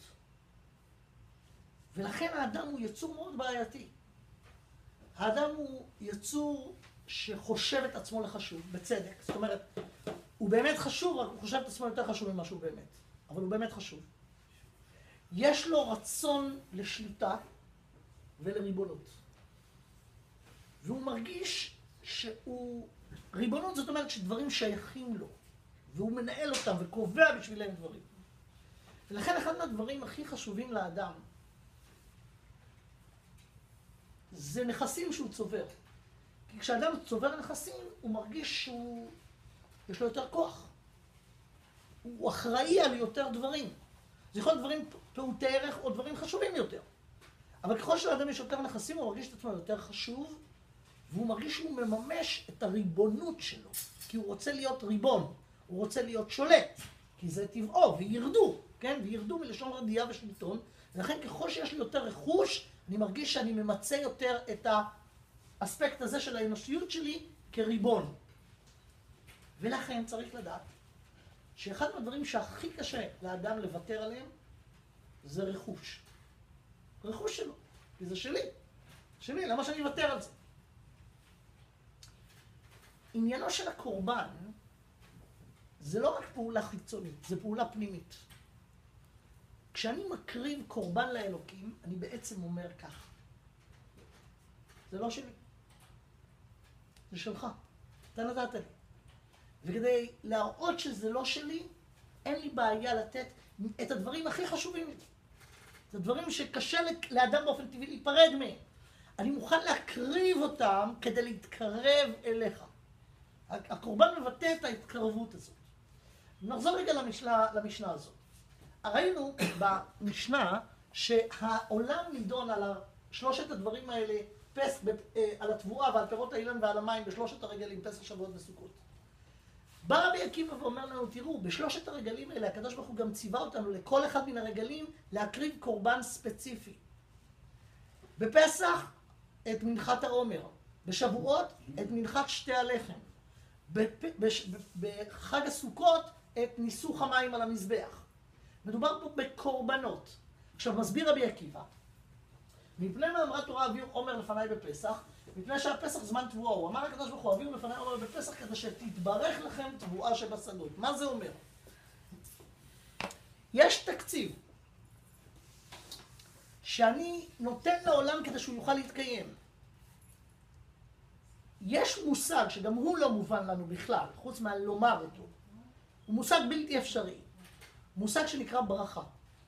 ולכן האדם הוא יצור מאוד בעייתי. האדם הוא יצור שחושב את עצמו לחשוב, בצדק. זאת אומרת, הוא באמת חשוב, רק הוא חושב את עצמו יותר חשוב ממה שהוא באמת. אבל הוא באמת חשוב. יש לו רצון לשליטה ולריבונות. והוא מרגיש שהוא... ריבונות זאת אומרת שדברים שייכים לו. והוא מנהל אותם וקובע בשבילם דברים. ולכן אחד מהדברים הכי חשובים לאדם זה נכסים שהוא צובר. כי כשאדם צובר נכסים, הוא מרגיש שהוא... יש לו יותר כוח. הוא אחראי על יותר דברים. זה יכול להיות דברים פעוטי ערך או דברים חשובים יותר. אבל ככל שלאדם יש יותר נכסים, הוא מרגיש את עצמו יותר חשוב, והוא מרגיש שהוא מממש את הריבונות שלו. כי הוא רוצה להיות ריבון, הוא רוצה להיות שולט, כי זה טבעו, וירדו, כן? וירדו מלשון רדייה ושלטון, ולכן ככל שיש לי יותר רכוש, אני מרגיש שאני ממצא יותר את האספקט הזה של האנושיות שלי כריבון. ולכן צריך לדעת שאחד מהדברים שהכי קשה לאדם לוותר עליהם זה רכוש. רכוש שלו, כי זה שלי. שלי, למה שאני אוותר על זה? עניינו של הקורבן זה לא רק פעולה חיצונית, זה פעולה פנימית. כשאני מקריב קורבן לאלוקים, אני בעצם אומר כך. זה לא שלי. זה שלך. אתה נתת לי. וכדי להראות שזה לא שלי, אין לי בעיה לתת את הדברים הכי חשובים לי. זה דברים שקשה לאדם באופן טבעי להיפרד מהם. אני מוכן להקריב אותם כדי להתקרב אליך. הקורבן מבטא את ההתקרבות הזאת. נחזור רגע למשנה הזאת. ראינו במשנה שהעולם נידון על שלושת הדברים האלה, על התבואה ועל פירות האילן ועל המים בשלושת הרגלים, פסח, שבועות וסוכות. בא רבי עקיבא ואומר לנו, תראו, בשלושת הרגלים האלה הקדוש ברוך הוא גם ציווה אותנו לכל אחד מן הרגלים להקריב קורבן ספציפי. בפסח את מנחת העומר, בשבועות את מנחת שתי הלחם, בחג הסוכות את ניסוך המים על המזבח. מדובר פה בקורבנות. עכשיו מסביר רבי עקיבא, מפני מה אמרה תורה אביאו עומר לפניי בפסח? מפני שהפסח זמן תבואה. הוא אמר הקדוש ברוך הוא אביאו לפניי עומר בפסח כדי שתתברך לכם תבואה שבשדות. מה זה אומר? יש תקציב שאני נותן לעולם כדי שהוא יוכל להתקיים. יש מושג שגם הוא לא מובן לנו בכלל, חוץ מלומר אותו. הוא מושג בלתי אפשרי. מושג שנקרא ברכה.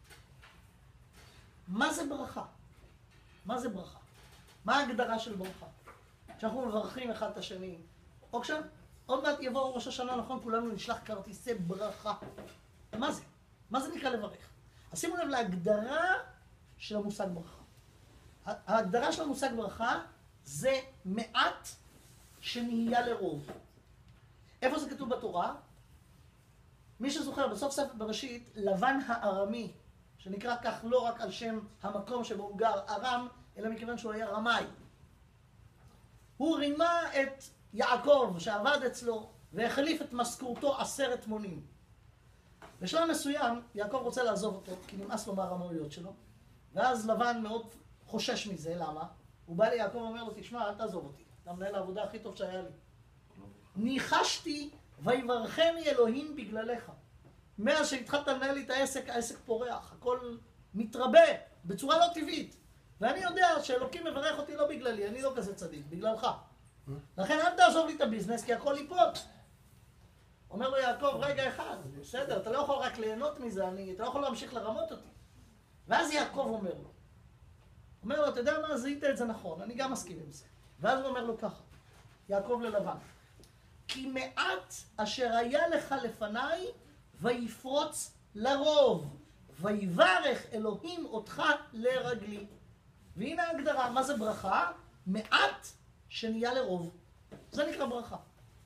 מה זה ברכה? מה זה ברכה? מה ההגדרה של ברכה? כשאנחנו מברכים אחד את השני, או עוד מעט יבוא ראש השנה, נכון, כולנו נשלח כרטיסי ברכה. מה זה? מה זה נקרא לברך? אז שימו לב להגדרה של המושג ברכה. ההגדרה של המושג ברכה זה מעט שנהיה לרוב. איפה זה כתוב בתורה? מי שזוכר, בסוף ספר בראשית, לבן הארמי, שנקרא כך לא רק על שם המקום שבו הוא גר, ארם, אלא מכיוון שהוא היה רמאי. הוא רימה את יעקב שעבד אצלו והחליף את משכורתו 10 מונים. בשלב מסוים, יעקב רוצה לעזוב אותו, כי נמאס לו מהרמאויות שלו, ואז לבן מאוד חושש מזה, למה? הוא בא ליעקב ואומר לו, תשמע, אל תעזוב אותי, אתה מנהל העבודה הכי טוב שהיה לי. ניחשתי ויברכני אלוהים בגללך. מאז שהתחלת לנהל לי את העסק, העסק פורח, הכל מתרבה בצורה לא טבעית. ואני יודע שאלוקים מברך אותי לא בגללי, אני לא כזה צדיק, בגללך. לכן אל תעזוב לי את הביזנס, כי הכל ייפול. אומר לו יעקב, רגע אחד, בסדר, אתה לא יכול רק ליהנות מזה, אתה לא יכול להמשיך לרמות אותי. ואז יעקב אומר לו, אתה יודע מה, זיהית את זה נכון, אני גם מסכים עם זה. ואז הוא אומר לו ככה, יעקב ללבן, כי מעט אשר היה לך לפניי, ויפרוץ לרוב, ויברך אלוהים אותך לרגלי. והנה ההגדרה, מה זה ברכה? מעט שנהיה לרוב. זה נקרא ברכה.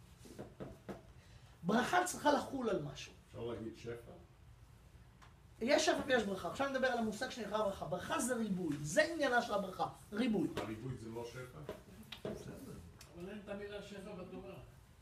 ברכה צריכה לחול על משהו. אפשר להגיד שפע? יש שפע ויש ברכה. עכשיו נדבר על המושג שנקרא ברכה. ברכה זה ריבוי, זה עניינה של הברכה, ריבוי. הריבוי זה לא שפע? אבל אין את המילה שפע בתורה.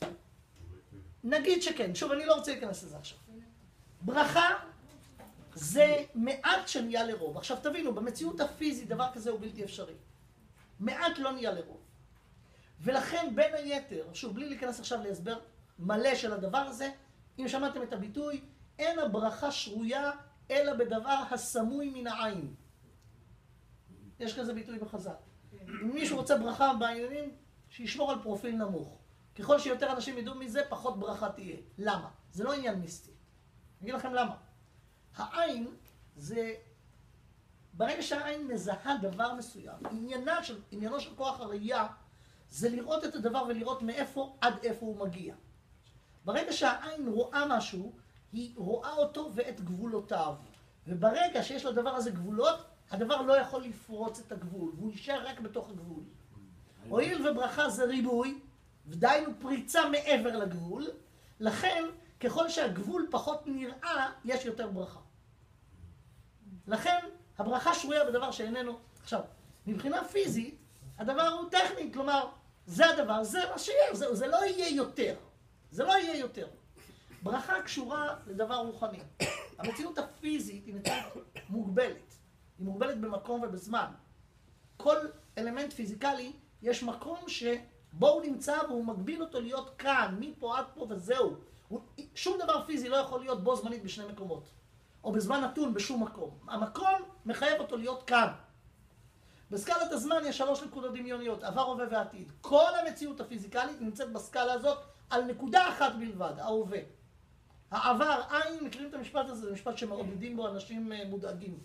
נגיד שכן, שוב, אני לא רוצה להיכנס לזה עכשיו. ברכה זה מעט שנהיה לרוב. עכשיו תבינו, במציאות הפיזית דבר כזה הוא בלתי אפשרי. מעט לא נהיה לרוב. ולכן בין היתר, שוב, בלי להיכנס עכשיו להסבר מלא של הדבר הזה, אם שמעתם את הביטוי, אין הברכה שרויה אלא בדבר הסמוי מן העין. יש כזה ביטוי בחז"ל. אם מישהו רוצה ברכה בעניינים, שישמור על פרופיל נמוך. ככל שיותר אנשים ידעו מזה, פחות ברכה תהיה. למה? זה לא עניין מיסטי. אני אגיד לכם למה. העין זה, ברגע שהעין מזהה דבר מסוים, עניינו של כוח הראייה, זה לראות את הדבר ולראות מאיפה עד איפה הוא מגיע. ברגע שהעין רואה משהו, היא רואה אותו ואת גבולותיו. וברגע שיש לדבר הזה גבולות, הדבר לא יכול לפרוץ את הגבול, והוא יישאר רק בתוך הגבול. הואיל וברכה זה ריבוי, ודיינו פריצה מעבר לגבול, לכן ככל שהגבול פחות נראה, יש יותר ברכה. לכן הברכה שרויה בדבר שאיננו. עכשיו, מבחינה פיזית, הדבר הוא טכני, כלומר, זה הדבר, זה מה שיהיה, זה לא יהיה יותר. זה לא יהיה יותר. ברכה קשורה לדבר רוחני. המציאות הפיזית היא מציאות מוגבלת. היא מוגבלת במקום ובזמן. כל אלמנט פיזיקלי, יש מקום שבו הוא נמצא והוא מגביל אותו להיות כאן, מפה עד פה וזהו. שום דבר פיזי לא יכול להיות בו זמנית בשני מקומות. או בזמן נתון בשום מקום. המקום מחייב אותו להיות כאן. בסקלת הזמן יש 3 נקודות דמיוניות, עבר, הווה ועתיד. כל המציאות הפיזיקלית נמצאת בסקלה הזאת על נקודה אחת בלבד, ההווה. העבר, עין, מכירים את המשפט הזה, זה משפט שמעודדים בו אנשים מודאגים.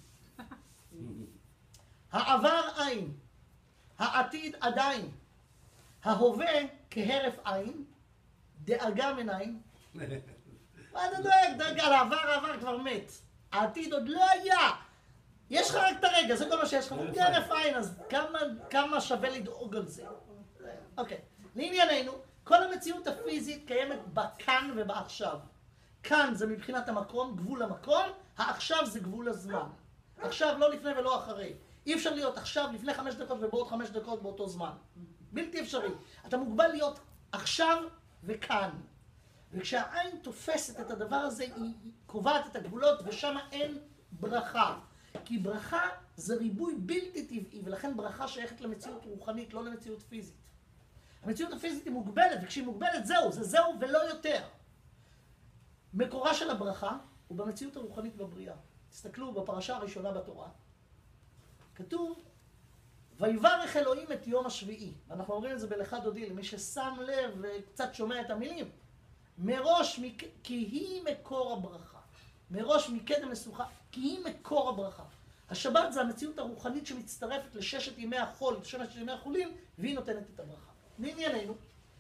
העבר עין, העתיד עדיין, ההווה כהרף עין, דאגה מנין. מה אתה דואג? דאגה, העבר כבר מת. העתיד עוד לא היה. יש לך רק את הרגע, זה כל מה שיש לך. כהרף עין, אז כמה שווה לדאוג על זה? אוקיי, לענייננו, כל המציאות הפיזית קיימת בכאן ובעכשיו. כאן זה מבחינת המקום, גבול המקום, העכשיו זה גבול הזמן. עכשיו לא לפני ולא אחרי. אי אפשר להיות עכשיו לפני 5 דקות ובעוד 5 דקות באותו זמן. בלתי אפשרי. אתה מוגבל להיות עכשיו וכאן. וכשהעין תופסת את הדבר הזה, היא קובעת את הגבולות ושם אין ברכה. כי ברכה זה ריבוי בלתי טבעי, ולכן ברכה שייכת למציאות רוחנית, לא למציאות פיזית. המציאות הפיזית היא מוגבלת, וכשהיא מוגבלת זהו, זה זהו ולא יותר. מקורה של הברכה הוא במציאות הרוחנית בבריאה. תסתכלו בפרשה הראשונה בתורה. כתוב, ויברך אלוהים את יום השביעי. ואנחנו אומרים את זה בלכה דודי, למי ששם לב וקצת שומע את המילים. מראש, כי היא מקור הברכה. מראש מקדם לסוכה, כי היא מקור הברכה. השבת זה המציאות הרוחנית שמצטרפת לששת ימי החול, לששת ימי החולין, והיא נותנת את הברכה. לענייננו,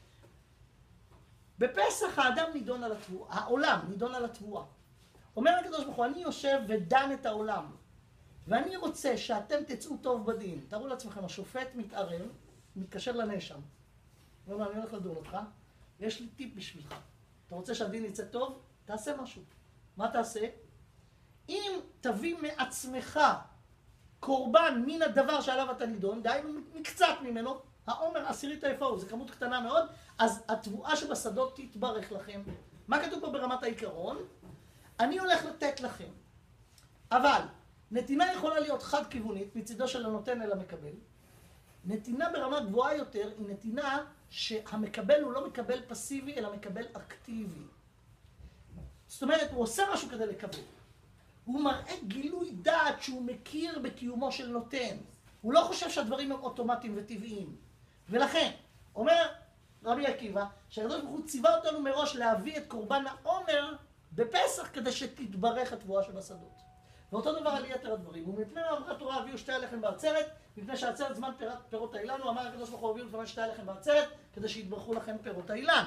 בפסח האדם נידון על התבואה, העולם נידון על התבואה. אומר הקדוש ברוך הוא, אני יושב ודן את העולם, ואני רוצה שאתם תצאו טוב בדין. תארו לעצמכם, השופט מתערב, מתקשר לנאשם. הוא אומר, אני הולך לדון אותך, ויש לי טיפ בשבילך. אתה רוצה שהדין יצא טוב? תעשה משהו. מה תעשה? אם תביא מעצמך קורבן מן הדבר שעליו אתה נידון, דהיינו מקצת ממנו, העומר עשירית האפהו, זו כמות קטנה מאוד, אז התבואה שבשדות תתברך לכם. מה כתוב פה ברמת העיקרון? אני הולך לתת לכם. אבל נתינה יכולה להיות חד-כיוונית, מצידו של הנותן אל המקבל. נתינה ברמה גבוהה יותר היא נתינה שהמקבל הוא לא מקבל פסיבי, אלא מקבל אקטיבי. זאת אומרת, הוא עושה משהו כדי לקבל. הוא מראה גילוי דעת שהוא מכיר בקיומו של נותן. הוא לא חושב שהדברים הם אוטומטיים וטבעיים. ולכן, אומר רבי עקיבא, שהקדוש ברוך הוא ציווה אותנו מראש להביא את קורבן העומר בפסח כדי שתתברך התבואה שבשדות. ואותו דבר על יתר הדברים. ומפני אמרה תורה הביאו שתי הלחם בעצרת, מפני שהעצרת זמן פירות האילן, הוא אמר הקדוש ברוך הוא הביאו לפני שתי הלחם בעצרת, כדי שיתברכו לכם פירות האילן.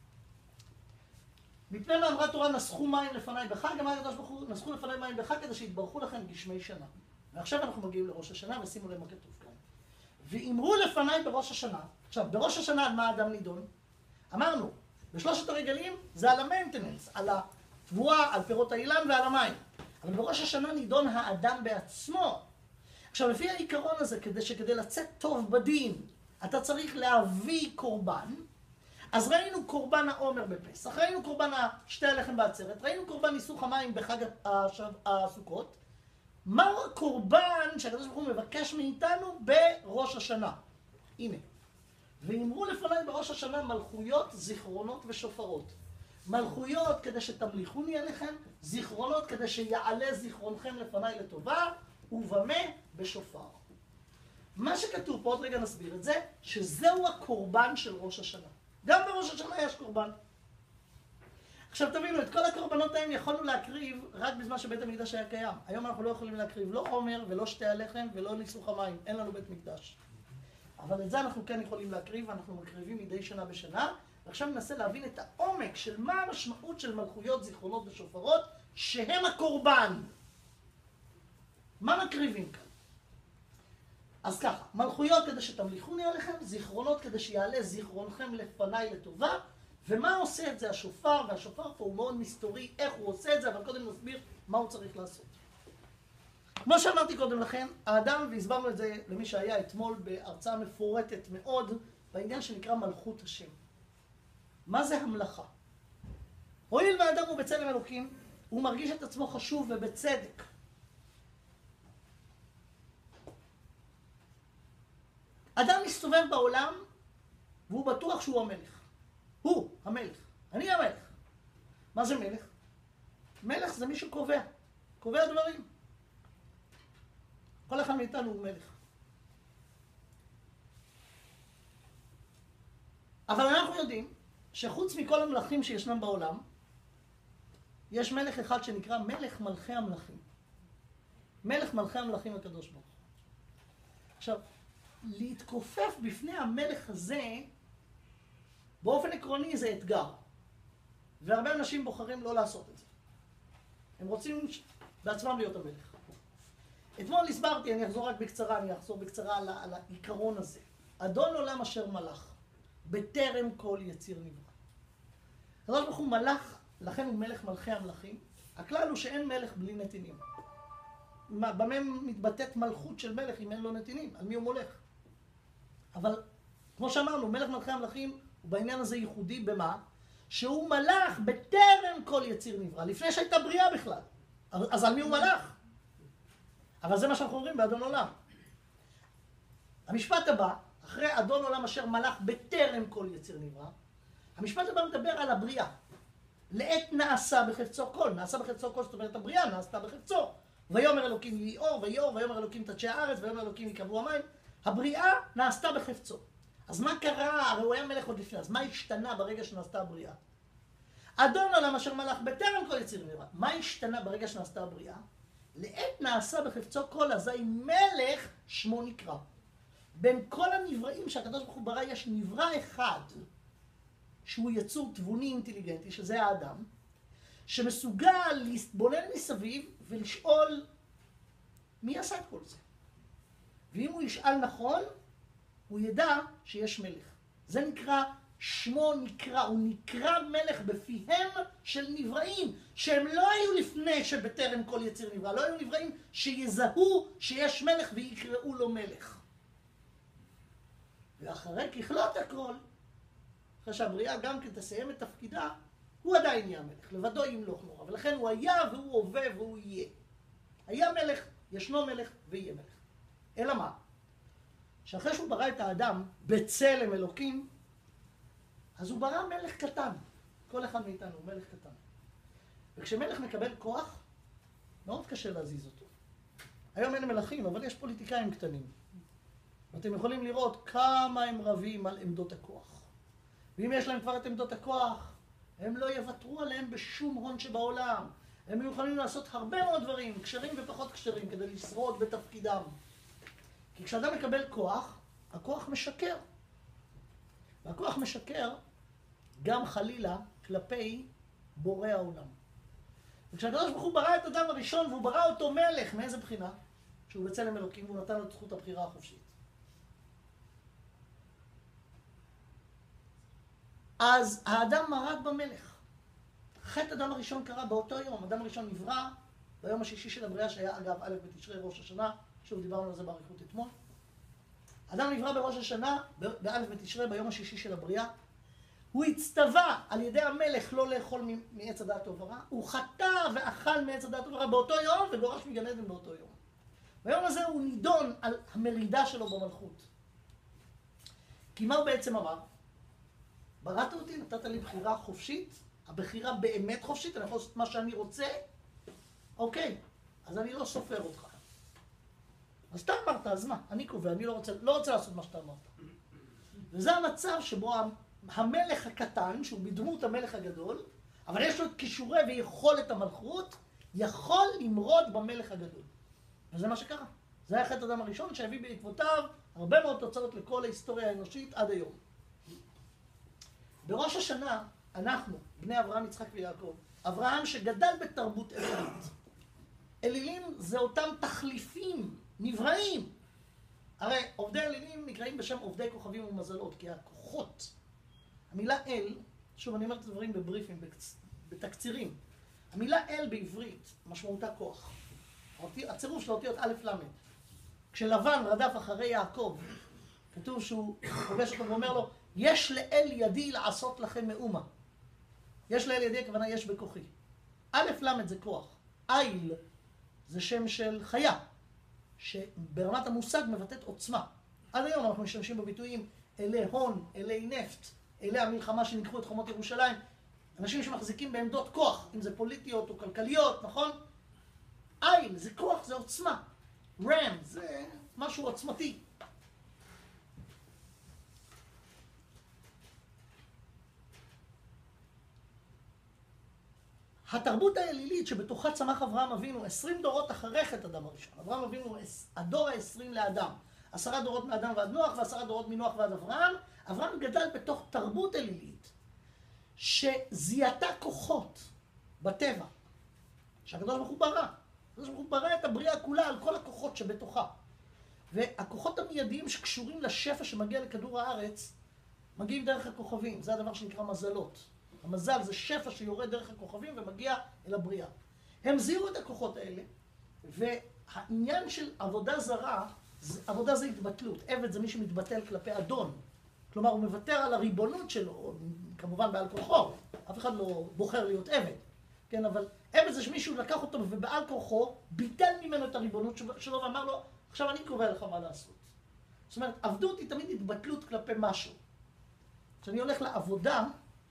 מפני אמרה תורה נסחו מים לפניי בחג, אמר הקדוש ברוך הוא נסחו לפניי מים בחג כדי שיתברכו לכם גשמי שנה. ועכשיו אנחנו מגיעים לראש השנה, ושימו לב מה כתוב כאן. ואמרו לפניי בראש השנה. עכשיו, בראש השנה על מה האדם נידון? אמרנו, בשלושת הרגלים זה על המיינטננס, על התבואה, על פירות האילן ועל המים. אבל בראש השנה נידון האדם בעצמו. עכשיו, לפי העיקרון הזה, כדי לצאת טוב בדין, אתה צריך להביא קורבן. אז ראינו קורבן העומר בפסח, ראינו קורבן שתי הלחם בעצרת, ראינו קורבן ניסוך המים בחג הסוכות. מה הקורבן שהקדוש ברוך הוא מבקש מאיתנו בראש השנה? הנה. ואמרו לפניי בראש השנה מלכויות, זיכרונות ושופרות. מלכויות כדי שתמליכוני עליכם, זיכרונות כדי שיעלה זיכרונכם לפניי לטובה, ובמה? בשופר. מה שכתוב פה, עוד רגע נסביר את זה, שזהו הקורבן של ראש השנה. גם בראש השנה יש קורבן. עכשיו תבינו, את כל הקורבנות האלה יכולנו להקריב רק בזמן שבית המקדש היה קיים. היום אנחנו לא יכולים להקריב לא עומר ולא שתי הלחם ולא ניסוך המים. אין לנו בית מקדש. אבל את זה אנחנו כן יכולים להקריב, ואנחנו מקריבים מדי שנה בשנה. ועכשיו ננסה להבין את העומק של מה המשמעות של מלכויות, זיכרונות ושופרות, שהם הקורבן. מה מקריבים כאן? אז ככה, מלכויות כדי שתמליכוני עליכם, זיכרונות כדי שיעלה זיכרונכם לפניי לטובה, ומה עושה את זה השופר, והשופר פה הוא מאוד מסתורי איך הוא עושה את זה, אבל קודם נסביר מה הוא צריך לעשות. כמו שאמרתי קודם לכן, האדם, והסברנו את זה למי שהיה אתמול בהרצאה מפורטת מאוד, בעניין שנקרא מלכות השם. מה זה המלאכה? הואיל והאדם הוא בצלם אלוקים, הוא מרגיש את עצמו חשוב ובצדק. אדם מסתובב בעולם, והוא בטוח שהוא המלך. הוא המלך. אני המלך. מה זה מלך? מלך זה מי שקובע. קובע דברים. כל אחד מאיתנו הוא מלך. אבל אנחנו יודעים שחוץ מכל המלכים שישנם בעולם, יש מלך אחד שנקרא מלך מלכי המלכים. מלך מלכי המלכים הקדוש ברוך הוא. עכשיו, להתכופף בפני המלך הזה, באופן עקרוני זה אתגר. והרבה אנשים בוחרים לא לעשות את זה. הם רוצים בעצמם להיות המלך. אתמול הסברתי, אני אחזור בקצרה על העיקרון הזה. אדון עולם אשר מלך, בטרם כל יציר נברא. הקדוש ברוך הוא מלך, לכן הוא מלך מלכי המלכים. הכלל הוא שאין מלך בלי נתינים. במה מתבטאת מלכות של מלך אם אין לו נתינים? על מי הוא מולך? אבל כמו שאמרנו, מלך מלכי המלכים הוא בעניין הזה ייחודי במה? שהוא מלך בטרם כל יציר נברא, לפני שהייתה בריאה בכלל. אז על מי הוא מלך? אבל זה מה שאנחנו אומרים באדון עולם. המשפט הבא, אחרי אדון עולם אשר מלך בטרם כל יציר נברא, המשפט הבא מדבר על הבריאה. לעת נעשה בחפצו כל. נעשה בחפצו כל, זאת אומרת הבריאה נעשתה בחפצו. ויאמר אלוקים יהי אור, ויאמר אלוקים תדשי הארץ, ויאמר אלוקים יקבעו המים. הבריאה נעשתה בחפצו. אז מה קרה? הרי הוא היה מלך עוד לפני, אז מה השתנה ברגע שנעשתה הבריאה? אדון עולם אשר מלך בטרם כל יציר נברא. מה השתנה ברגע שנעשתה הבריאה? לעת נעשה בחפצו כל, אזי מלך שמו נקרא. בין כל הנבראים שהקדוש ברוך הוא ברא יש נברא אחד, שהוא יצור תבוני אינטליגנטי, שזה האדם, שמסוגל להתבונן מסביב ולשאול מי עשה את כל זה. ואם הוא ישאל נכון, הוא ידע שיש מלך. זה נקרא, שמו נקרא, הוא נקרא מלך בפיהם של נבראים, שהם לא היו לפני שבטרם כל יציר נברא, לא היו נבראים שיזהו שיש מלך ויקראו לו מלך. ואחרי ככלות הכל, אחרי שהבריאה גם כן תסיים את תפקידה, הוא עדיין יהיה המלך, לבדו ימלוך נורא, ולכן הוא היה והוא הווה והוא יהיה. היה מלך, ישנו מלך ויהיה מלך. אלא מה? שאחרי שהוא ברא את האדם בצלם אלוקים, אז הוא ברא מלך קטן. כל אחד מאיתנו הוא מלך קטן. וכשמלך מקבל כוח, מאוד קשה להזיז אותו. היום אין מלכים, אבל יש פוליטיקאים קטנים. ואתם יכולים לראות כמה הם רבים על עמדות הכוח. ואם יש להם כבר את עמדות הכוח, הם לא יוותרו עליהם בשום הון שבעולם. הם יכולים לעשות הרבה מאוד דברים, כשרים ופחות כשרים, כדי לשרוד בתפקידם. כי כשאדם מקבל כוח, הכוח משקר. והכוח משקר גם חלילה כלפי בורא העולם. וכשהקדוש ברוך הוא ברא את אדם הראשון, והוא ברא אותו מלך, מאיזה בחינה? שהוא בצלם אלוקים, והוא נתן לו את זכות הבחירה החופשית. אז האדם מרד במלך. חטא אדם הראשון קרה באותו יום. אדם הראשון נברא ביום השישי של הבריאה, שהיה אגב א' בתשרי ראש השנה. שוב דיברנו על זה באריכות אתמול. אדם נברא בראש השנה, בא' בתשרי, ביום השישי של הבריאה. הוא הצטווה על ידי המלך לא לאכול מעץ הדעת טוב ורע. הוא חטא ואכל מעץ הדעת טוב ורע באותו יום, וגורש מגן עדן באותו יום. ביום הזה הוא נידון על המרידה שלו במלכות. כי מה הוא בעצם אמר? בראת אותי, נתת לי בחירה חופשית, הבחירה באמת חופשית, אני יכול לעשות מה שאני רוצה, אוקיי, אז אני לא סופר אותך. אז אתה אמרת, אז מה? אני קובע, אני לא רוצה לעשות מה שאתה אמרת. וזה המצב שבו המלך הקטן, שהוא בדמות המלך הגדול, אבל יש לו את כישורי ויכולת המלכות, יכול למרוד במלך הגדול. וזה מה שקרה. זה היה חטא אדם הראשון שהביא בעקבותיו הרבה מאוד תוצאות לכל ההיסטוריה האנושית עד היום. בראש השנה, אנחנו, בני אברהם, יצחק ויעקב, אברהם שגדל בתרבות אלילית. אלילים זה אותם תחליפים, נבראים. הרי עובדי אלילים נקראים בשם עובדי כוכבים ומזלות, כי הכוחות, המילה אל, שוב אני אומר את הדברים בבריפים, בתקצירים, המילה אל בעברית משמעותה כוח. הצירוף של האותיות א' ל'. כשלבן רדף אחרי יעקב, כתוב שהוא פוגש אותו ואומר לו, יש לאל ידי לעשות לכם מאומה. יש לאל ידי, הכוונה יש בכוחי. א' ל' זה כוח. איל זה שם של חיה, שברמת המושג מבטאת עוצמה. עד היום אנחנו משתמשים בביטויים אלי הון, אלי נפט, אלי המלחמה שניקחו את חומות ירושלים. אנשים שמחזיקים בעמדות כוח, אם זה פוליטיות או כלכליות, נכון? איל זה כוח, זה עוצמה. רם זה משהו עוצמתי. התרבות האלילית שבתוכה צמח אברהם אבינו 20 דורות אחרי חטא אדם הראשון. אברהם אבינו הדור ה-20 לאדם. 10 דורות מאדם ועד נוח ו10 דורות מנוח ועד אברהם. אברהם גדל בתוך תרבות אלילית שזיהתה כוחות בטבע שהקדוש ברוך הוא ברא. הקדוש ברוך הוא ברא את הבריאה כולה על כל הכוחות שבתוכה. והכוחות המיידיים שקשורים לשפע שמגיע לכדור הארץ מגיעים דרך הכוכבים. זה הדבר שנקרא מזלות. המזל זה שפע שיורד דרך הכוכבים ומגיע אל הבריאה. הם זיהו את הכוחות האלה, והעניין של עבודה זרה, עבודה זה התבטלות. עבד זה מי שמתבטל כלפי אדון. כלומר, הוא מוותר על הריבונות שלו, כמובן בעל כוחו. אף אחד לא בוחר להיות עבד. כן, אבל עבד זה שמישהו לקח אותו ובעל כוחו, ביטל ממנו את הריבונות שלו ואמר לו, עכשיו אני קובע לך מה לעשות. זאת אומרת, עבדות היא תמיד התבטלות כלפי משהו. כשאני הולך לעבודה,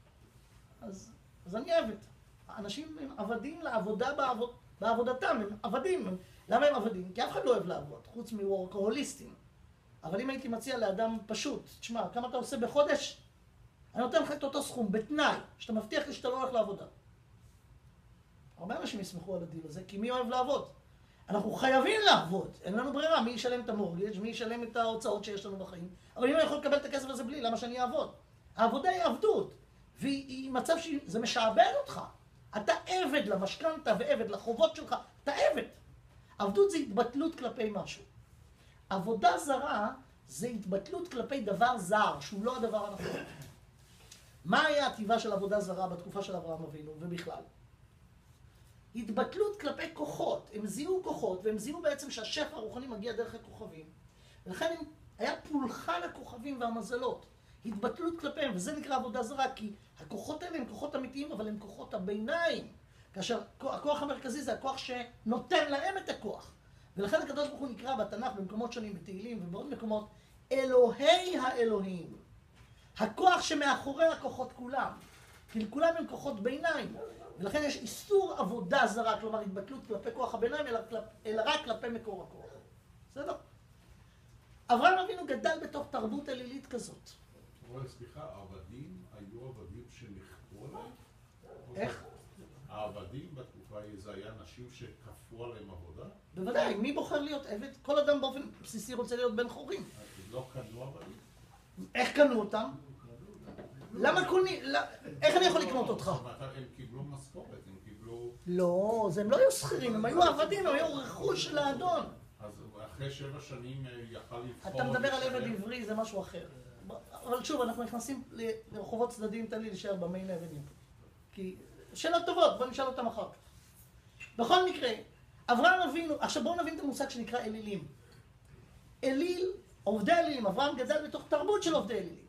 אז אני עבד. האנשים הם עבדים לעבודה בעבודתם, הם עבדים. למה הם עבדים? כי אף אחד לא אוהב לעבוד, חוץ מוורקהוליסטים. אבל אם הייתי מציע לאדם פשוט, תשמע, כמה אתה עושה בחודש? אני נותן לך את אותו סכום, בתנאי, שאתה מבטיח לי שאתה לא הולך לעבודה. הרבה אנשים יסמכו על הדיל הזה, כי מי אוהב לעבוד? אנחנו חייבים לעבוד, אין לנו ברירה, מי ישלם את המורגג', מי ישלם את ההוצאות שיש לנו בחיים. אבל אם אני יכול לקבל את הכסף הזה בלי, למה שאני אעבוד? העבודה היא עבדות. והיא מצב שזה משעבד אותך. אתה עבד למשכנתה ועבד לחובות שלך, אתה עבד. עבדות זה התבטלות כלפי משהו. עבודה זרה זה התבטלות כלפי דבר זר, שהוא לא הדבר הנכון. מה היה הטבעה של עבודה זרה בתקופה של אברהם אבינו ובכלל? התבטלות כלפי כוחות. הם זיהו כוחות, והם זיהו בעצם שהשפע הרוחני מגיע דרך הכוכבים. ולכן היה פולחן הכוכבים והמזלות. התבטלות כלפיהם, וזה נקרא עבודה זרה, כי הכוחות האלה הם כוחות אמיתיים, אבל הם כוחות הביניים. כאשר הכוח המרכזי זה הכוח שנותן להם את הכוח. ולכן הקדוש ברוך הוא נקרא בתנ"ך במקומות שונים, בתהילים ובעוד מקומות, אלוהי האלוהים. הכוח שמאחורי הכוחות כולם. כי כולם הם כוחות ביניים. ולכן יש איסור עבודה זרה, כלומר התבטלות כלפי כוח הביניים, אלא רק כלפי מקור הכוח. בסדר? אברהם אבינו גדל בתוך תרבות אלילית כזאת. אבל סליחה, העבדים היו עבדים שנכפו עליהם? איך? העבדים בתקופה ההיא זה היה נשים שכפו עליהם עבודה? בוודאי, מי בוחר להיות עבד? כל אדם באופן בסיסי רוצה להיות בן חורין. לא קנו עבדים? איך קנו אותם? למה קונים? איך אני יכול לקנות אותך? הם קיבלו משכורת, הם קיבלו... לא, הם לא היו שכירים, הם היו עבדים, הם היו רכוש של האדון. אז אחרי 7 שנים יכל לבחור... אתה מדבר על עבד עברי, זה משהו אחר. אבל שוב, אנחנו נכנסים לרחובות צדדיים, תן לי להישאר במיין האבנים. כי שאלות טובות, בוא נשאל אותם אחר כך. בכל מקרה, אברהם אבינו, עכשיו בואו נבין את המושג שנקרא אלילים. אליל, עובדי אלילים, אברהם גדל בתוך תרבות של עובדי אלילים.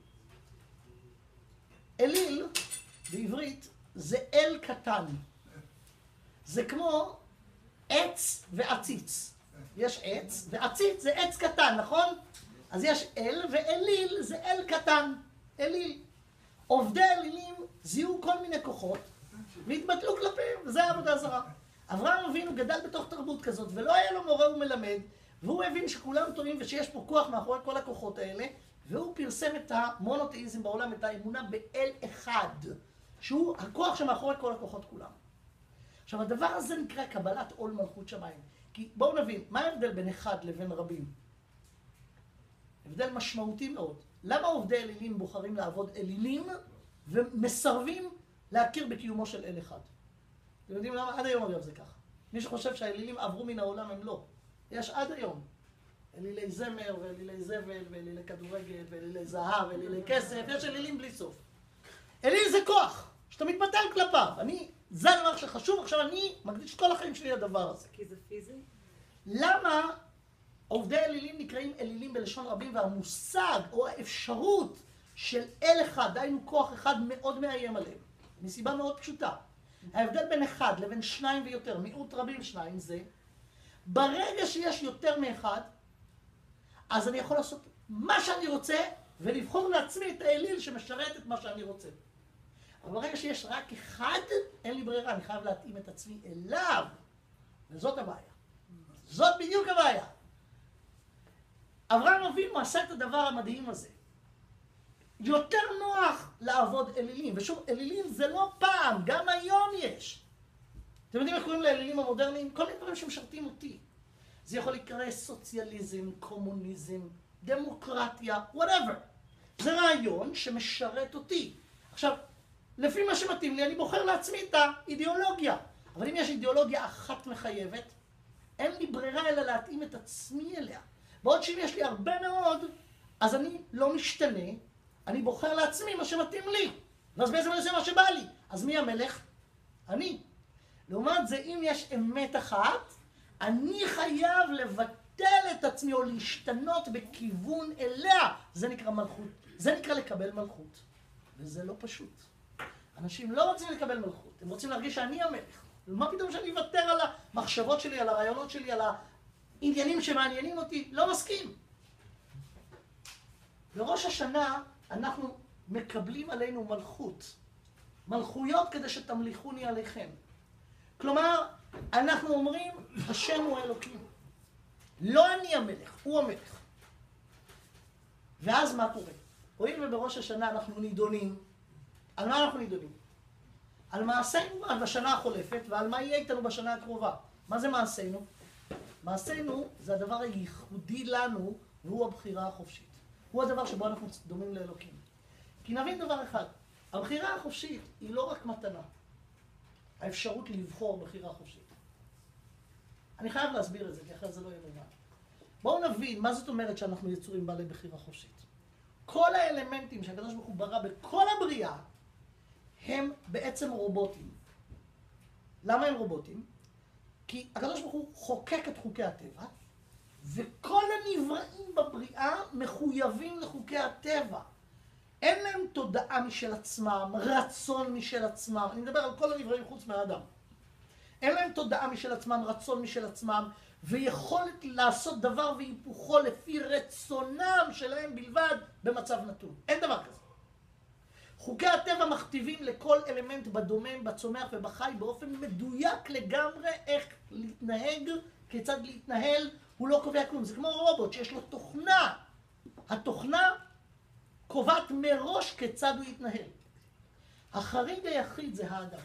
אליל, בעברית, זה אל קטן. זה כמו עץ ועציץ. יש עץ, ועציץ זה עץ קטן, נכון? אז יש אל, ואליל זה אל קטן. אליל. עובדי אלילים זיהו כל מיני כוחות, והתבטלו כלפיהם, וזה העבודה זרה. אברהם אבינו גדל בתוך תרבות כזאת, ולא היה לו מורה ומלמד, והוא הבין שכולם טועים ושיש פה כוח מאחורי כל הכוחות האלה, והוא פרסם את המונותאיזם בעולם, את האמונה באל אחד, שהוא הכוח שמאחורי כל הכוחות כולם. עכשיו, הדבר הזה נקרא קבלת עול מלכות שמיים. כי בואו נבין, מה ההבדל בין אחד לבין רבים? הבדל משמעותי מאוד. למה עובדי אלילים בוחרים לעבוד אלילים ומסרבים להכיר בקיומו של אל אחד? אתם יודעים למה? עד היום אגב זה ככה. מי שחושב שהאלילים עברו מן העולם הם לא. יש עד היום. אלילי זמר ואלילי זבל ואלילי כדורגל ואלילי זהב ואלילי כסף. יש אלילים בלי סוף. אליל זה כוח שאתה מתבטל כלפיו. זה הדבר שחשוב. עכשיו אני מקדיש כל החיים שלי לדבר הזה. כי זה פיזי? למה עובדי אלילים נקראים אלילים בלשון רבים, והמושג או האפשרות של אל אחד, דהיינו כוח אחד, מאוד מאיים עליהם. מסיבה מאוד פשוטה. ההבדל בין אחד לבין 2 ויותר, מיעוט רבים 2 זה, ברגע שיש יותר מאחד, אז אני יכול לעשות מה שאני רוצה, ולבחור לעצמי את האליל שמשרת את מה שאני רוצה. אבל ברגע שיש רק אחד, אין לי ברירה, אני חייב להתאים את עצמי אליו. וזאת הבעיה. זאת בדיוק הבעיה. אברהם אבינו עשה את הדבר המדהים הזה. יותר נוח לעבוד אלילים. ושוב, אלילים זה לא פעם, גם היום יש. אתם יודעים איך קוראים לאלילים המודרניים? כל מיני דברים שמשרתים אותי. זה יכול לקרוא סוציאליזם, קומוניזם, דמוקרטיה, whatever. זה רעיון שמשרת אותי. עכשיו, לפי מה שמתאים לי, אני בוחר לעצמי את האידיאולוגיה. אבל אם יש אידיאולוגיה אחת מחייבת, אין לי ברירה אלא להתאים את עצמי אליה. בעוד שאם יש לי הרבה מאוד, אז אני לא משתנה, אני בוחר לעצמי מה שמתאים לי. ואז בעצם אני עושה מה שבא לי. אז מי המלך? אני. לעומת זה, אם יש אמת אחת, אני חייב לבטל את עצמי או להשתנות בכיוון אליה. זה נקרא מלכות. זה נקרא לקבל מלכות. וזה לא פשוט. אנשים לא רוצים לקבל מלכות. הם רוצים להרגיש שאני המלך. ומה פתאום שאני אוותר על המחשבות שלי, על הרעיונות שלי, על העניינים שמעניינים אותי? לא מסכים. בראש השנה אנחנו מקבלים עלינו מלכות. מלכויות כדי שתמליכוני עליכם. כלומר, אנחנו אומרים, השם הוא האלוקים. לא אני המלך, הוא המלך. ואז מה קורה? רואים ובראש השנה אנחנו נידונים. על מה אנחנו נידונים? על מעשינו בשנה החולפת ועל מה יהיה איתנו בשנה הקרובה. מה זה מעשינו? מעשינו זה הדבר הייחודי לנו והוא הבחירה החופשית. הוא הדבר שבו אנחנו דומים לאלוקים. כי נבין דבר אחד, הבחירה החופשית היא לא רק מתנה. האפשרות לבחור בחירה חופשית. אני חייב להסביר את זה, כי אחרי זה לא יהיה מובן. בואו נבין מה זאת אומרת שאנחנו יצורים בעלי בחירה חופשית. כל האלמנטים שהקדוש ברוך הוא ברא בכל הבריאה, הם בעצם רובוטים. למה הם רובוטים? כי הקדוש ברוך הוא חוקק את חוקי הטבע, וכל הנבראים בבריאה מחויבים לחוקי הטבע. אין להם תודעה משל עצמם, רצון משל עצמם. אני מדבר על כל הנבראים חוץ מהאדם. אין להם תודעה משל עצמם, רצון משל עצמם, ויכולת לעשות דבר והיפוכו לפי רצונם שלהם בלבד במצב נתון. אין דבר כזה. חוקי הטבע מכתיבים לכל אלמנט בדומם, בצומח ובחי באופן מדויק לגמרי איך להתנהג, כיצד להתנהל. הוא לא קובע כלום. זה כמו רובוט שיש לו תוכנה. התוכנה קובעת מראש כיצד הוא יתנהל. החריג היחיד זה האדם.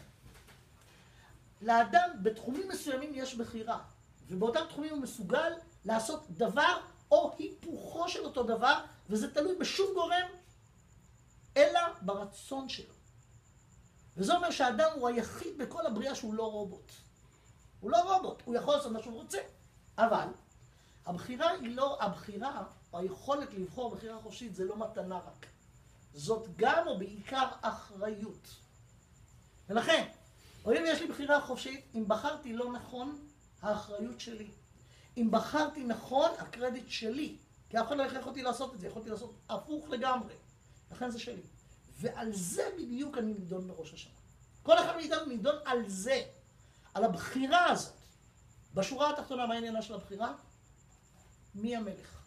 לאדם בתחומים מסוימים יש בחירה, ובאותם תחומים הוא מסוגל לעשות דבר או היפוכו של אותו דבר, וזה תלוי בשום גורם אלא ברצון שלו. וזה אומר שהאדם הוא היחיד בכל הבריאה שהוא לא רובוט. הוא לא רובוט, הוא יכול לעשות מה שהוא רוצה. אבל הבחירה היא לא, הבחירה או היכולת לבחור בחירה חופשית זה לא מתנה רק. זאת גם או בעיקר אחריות. ולכן, או אם יש לי בחירה חופשית, אם בחרתי לא נכון, האחריות שלי. אם בחרתי נכון, הקרדיט שלי. כי אף אחד לא הכריח אותי לעשות את זה, יכולתי לעשות הפוך לגמרי. לכן זה שלי. ועל זה בדיוק אני נידון בראש השנה. כל אחד מאיתנו נידון על זה, על הבחירה הזאת. בשורה התחתונה, מה העניינה של הבחירה? מי המלך?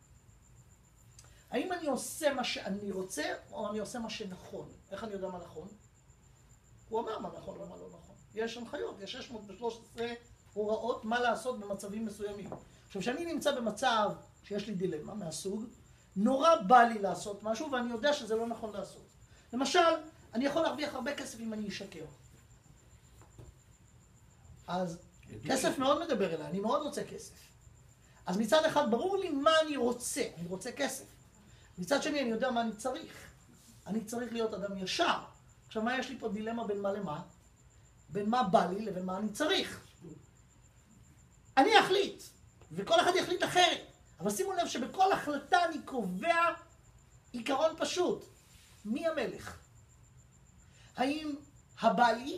האם אני עושה מה שאני רוצה, או אני עושה מה שנכון? איך אני יודע מה נכון? הוא אמר מה נכון ומה לא נכון. יש הנחיות, יש 613 הוראות מה לעשות במצבים מסוימים. עכשיו, כשאני נמצא במצב שיש לי דילמה מהסוג, נורא בא לי לעשות משהו ואני יודע שזה לא נכון לעשות. למשל, אני יכול להרוויח הרבה כסף אם אני אשקר. אז כסף מאוד מדבר אליי, אני מאוד רוצה כסף. אז מצד אחד ברור לי מה אני רוצה כסף. מצד שני אני יודע מה אני צריך. אני צריך להיות אדם ישר. עכשיו, מה יש לי פה דילמה בין מה למה? בין מה בא לי לבין מה אני צריך. אני אחליט, וכל אחד יחליט אחרת. אבל שימו לב שבכל החלטה אני קובע עיקרון פשוט. מי המלך? האם הבא לי,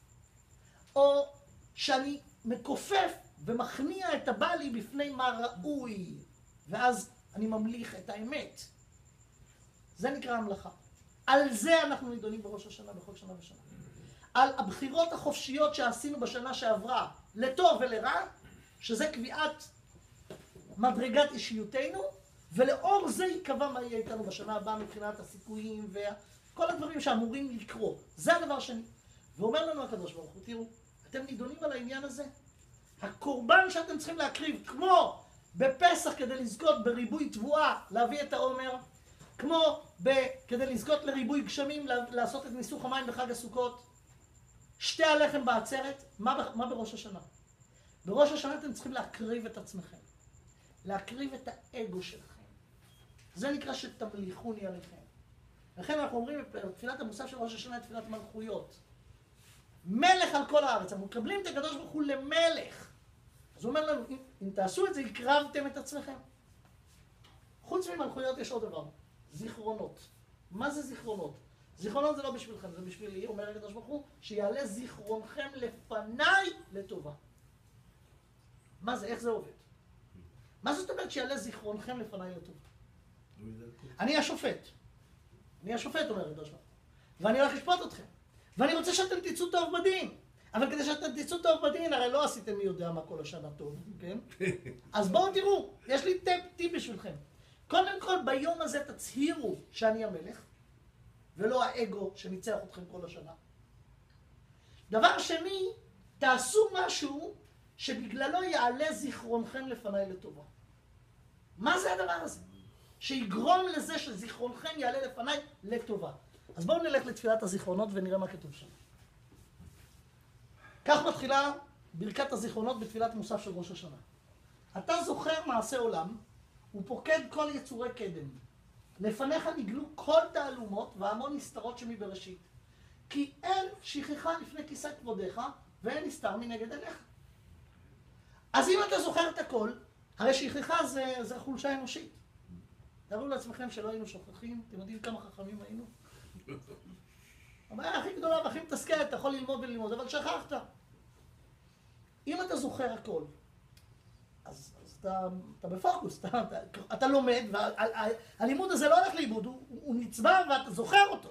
או שאני מכופף ומכניע את הבא לי בפני מה ראוי, ואז אני ממליך את האמת. זה נקרא המלאכה. על זה אנחנו נידונים בראש השנה, בכל שנה ושנה. על הבחירות החופשיות שעשינו בשנה שעברה, לטוב ולרע, שזה קביעת מדרגת אישיותנו, ולאור זה יקבע מה יהיה איתנו בשנה הבאה מבחינת הסיכויים וכל הדברים שאמורים לקרות. זה הדבר שני. ואומר לנו הקדוש ברוך הוא, תראו, אתם נידונים על העניין הזה. הקורבן שאתם צריכים להקריב, כמו בפסח כדי לזכות בריבוי תבואה, להביא את העומר, כמו כדי לזכות לריבוי גשמים, לעשות את ניסוך המים בחג הסוכות, שתי הלחם בעצרת, מה בראש השנה? בראש השנה אתם צריכים להקריב את עצמכם. להקריב את האגו שלכם. זה נקרא שתמליכוני עליכם. לכן אנחנו אומרים בתפילת המוסף של ראש השנה את תפילת מלכויות. מלך על כל הארץ. אנחנו מקבלים את הקדוש ברוך הוא למלך. אז הוא אומר לנו, אם תעשו את זה, הקרבתם את עצמכם. חוץ ממלכויות יש עוד דבר. זיכרונות. מה זה זיכרונות? זיכרונות זה לא בשבילכם, זה בשבילי, אומר הקדוש ברוך הוא, שיעלה זיכרונכם לפניי לטובה. מה זה? איך זה עובד? מה זאת אומרת שיעלה זיכרונכם לפניי לטובה? אני השופט. אני השופט, אומר הקדוש ברוך הוא. ואני הולך לשפוט אתכם. ואני רוצה שאתם תצאו טוב בדין. אבל כדי שאתם תצאו טוב בדין, הרי לא עשיתם מי יודע מה כל השנה טוב, כן? אז בואו תראו, יש לי טיפ בשבילכם. קודם כל, ביום הזה תצהירו שאני המלך, ולא האגו שניצח אתכם כל השנה. דבר שני, תעשו משהו שבגללו יעלה זיכרונכם לפניי לטובה. מה זה הדבר הזה? שיגרום לזה שזיכרונכם יעלה לפניי לטובה. אז בואו נלך לתפילת הזיכרונות ונראה מה כתוב שם. כך מתחילה ברכת הזיכרונות בתפילת מוסף של ראש השנה. אתה זוכר מעשה עולם, ופוקד כל יצורי קדם. לפניך נגלו כל תעלומות והמון נסתרות שמבראשית. כי אין שכחה לפני כיסא כבודיך, ואין נסתר מנגד עיניך. אז אם אתה זוכר את הכל, הרי שכחה זה חולשה אנושית. תארו לעצמכם שלא היינו שוכחים, אתם יודעים כמה חכמים היינו? הבעיה הכי גדולה והכי מתסכלת, אתה יכול ללמוד וללמוד, אבל שכחת. אם אתה זוכר הכל, אז אתה בפוקוס, אתה לומד, והלימוד הזה לא הולך לאיבוד, הוא נצבע ואתה זוכר אותו.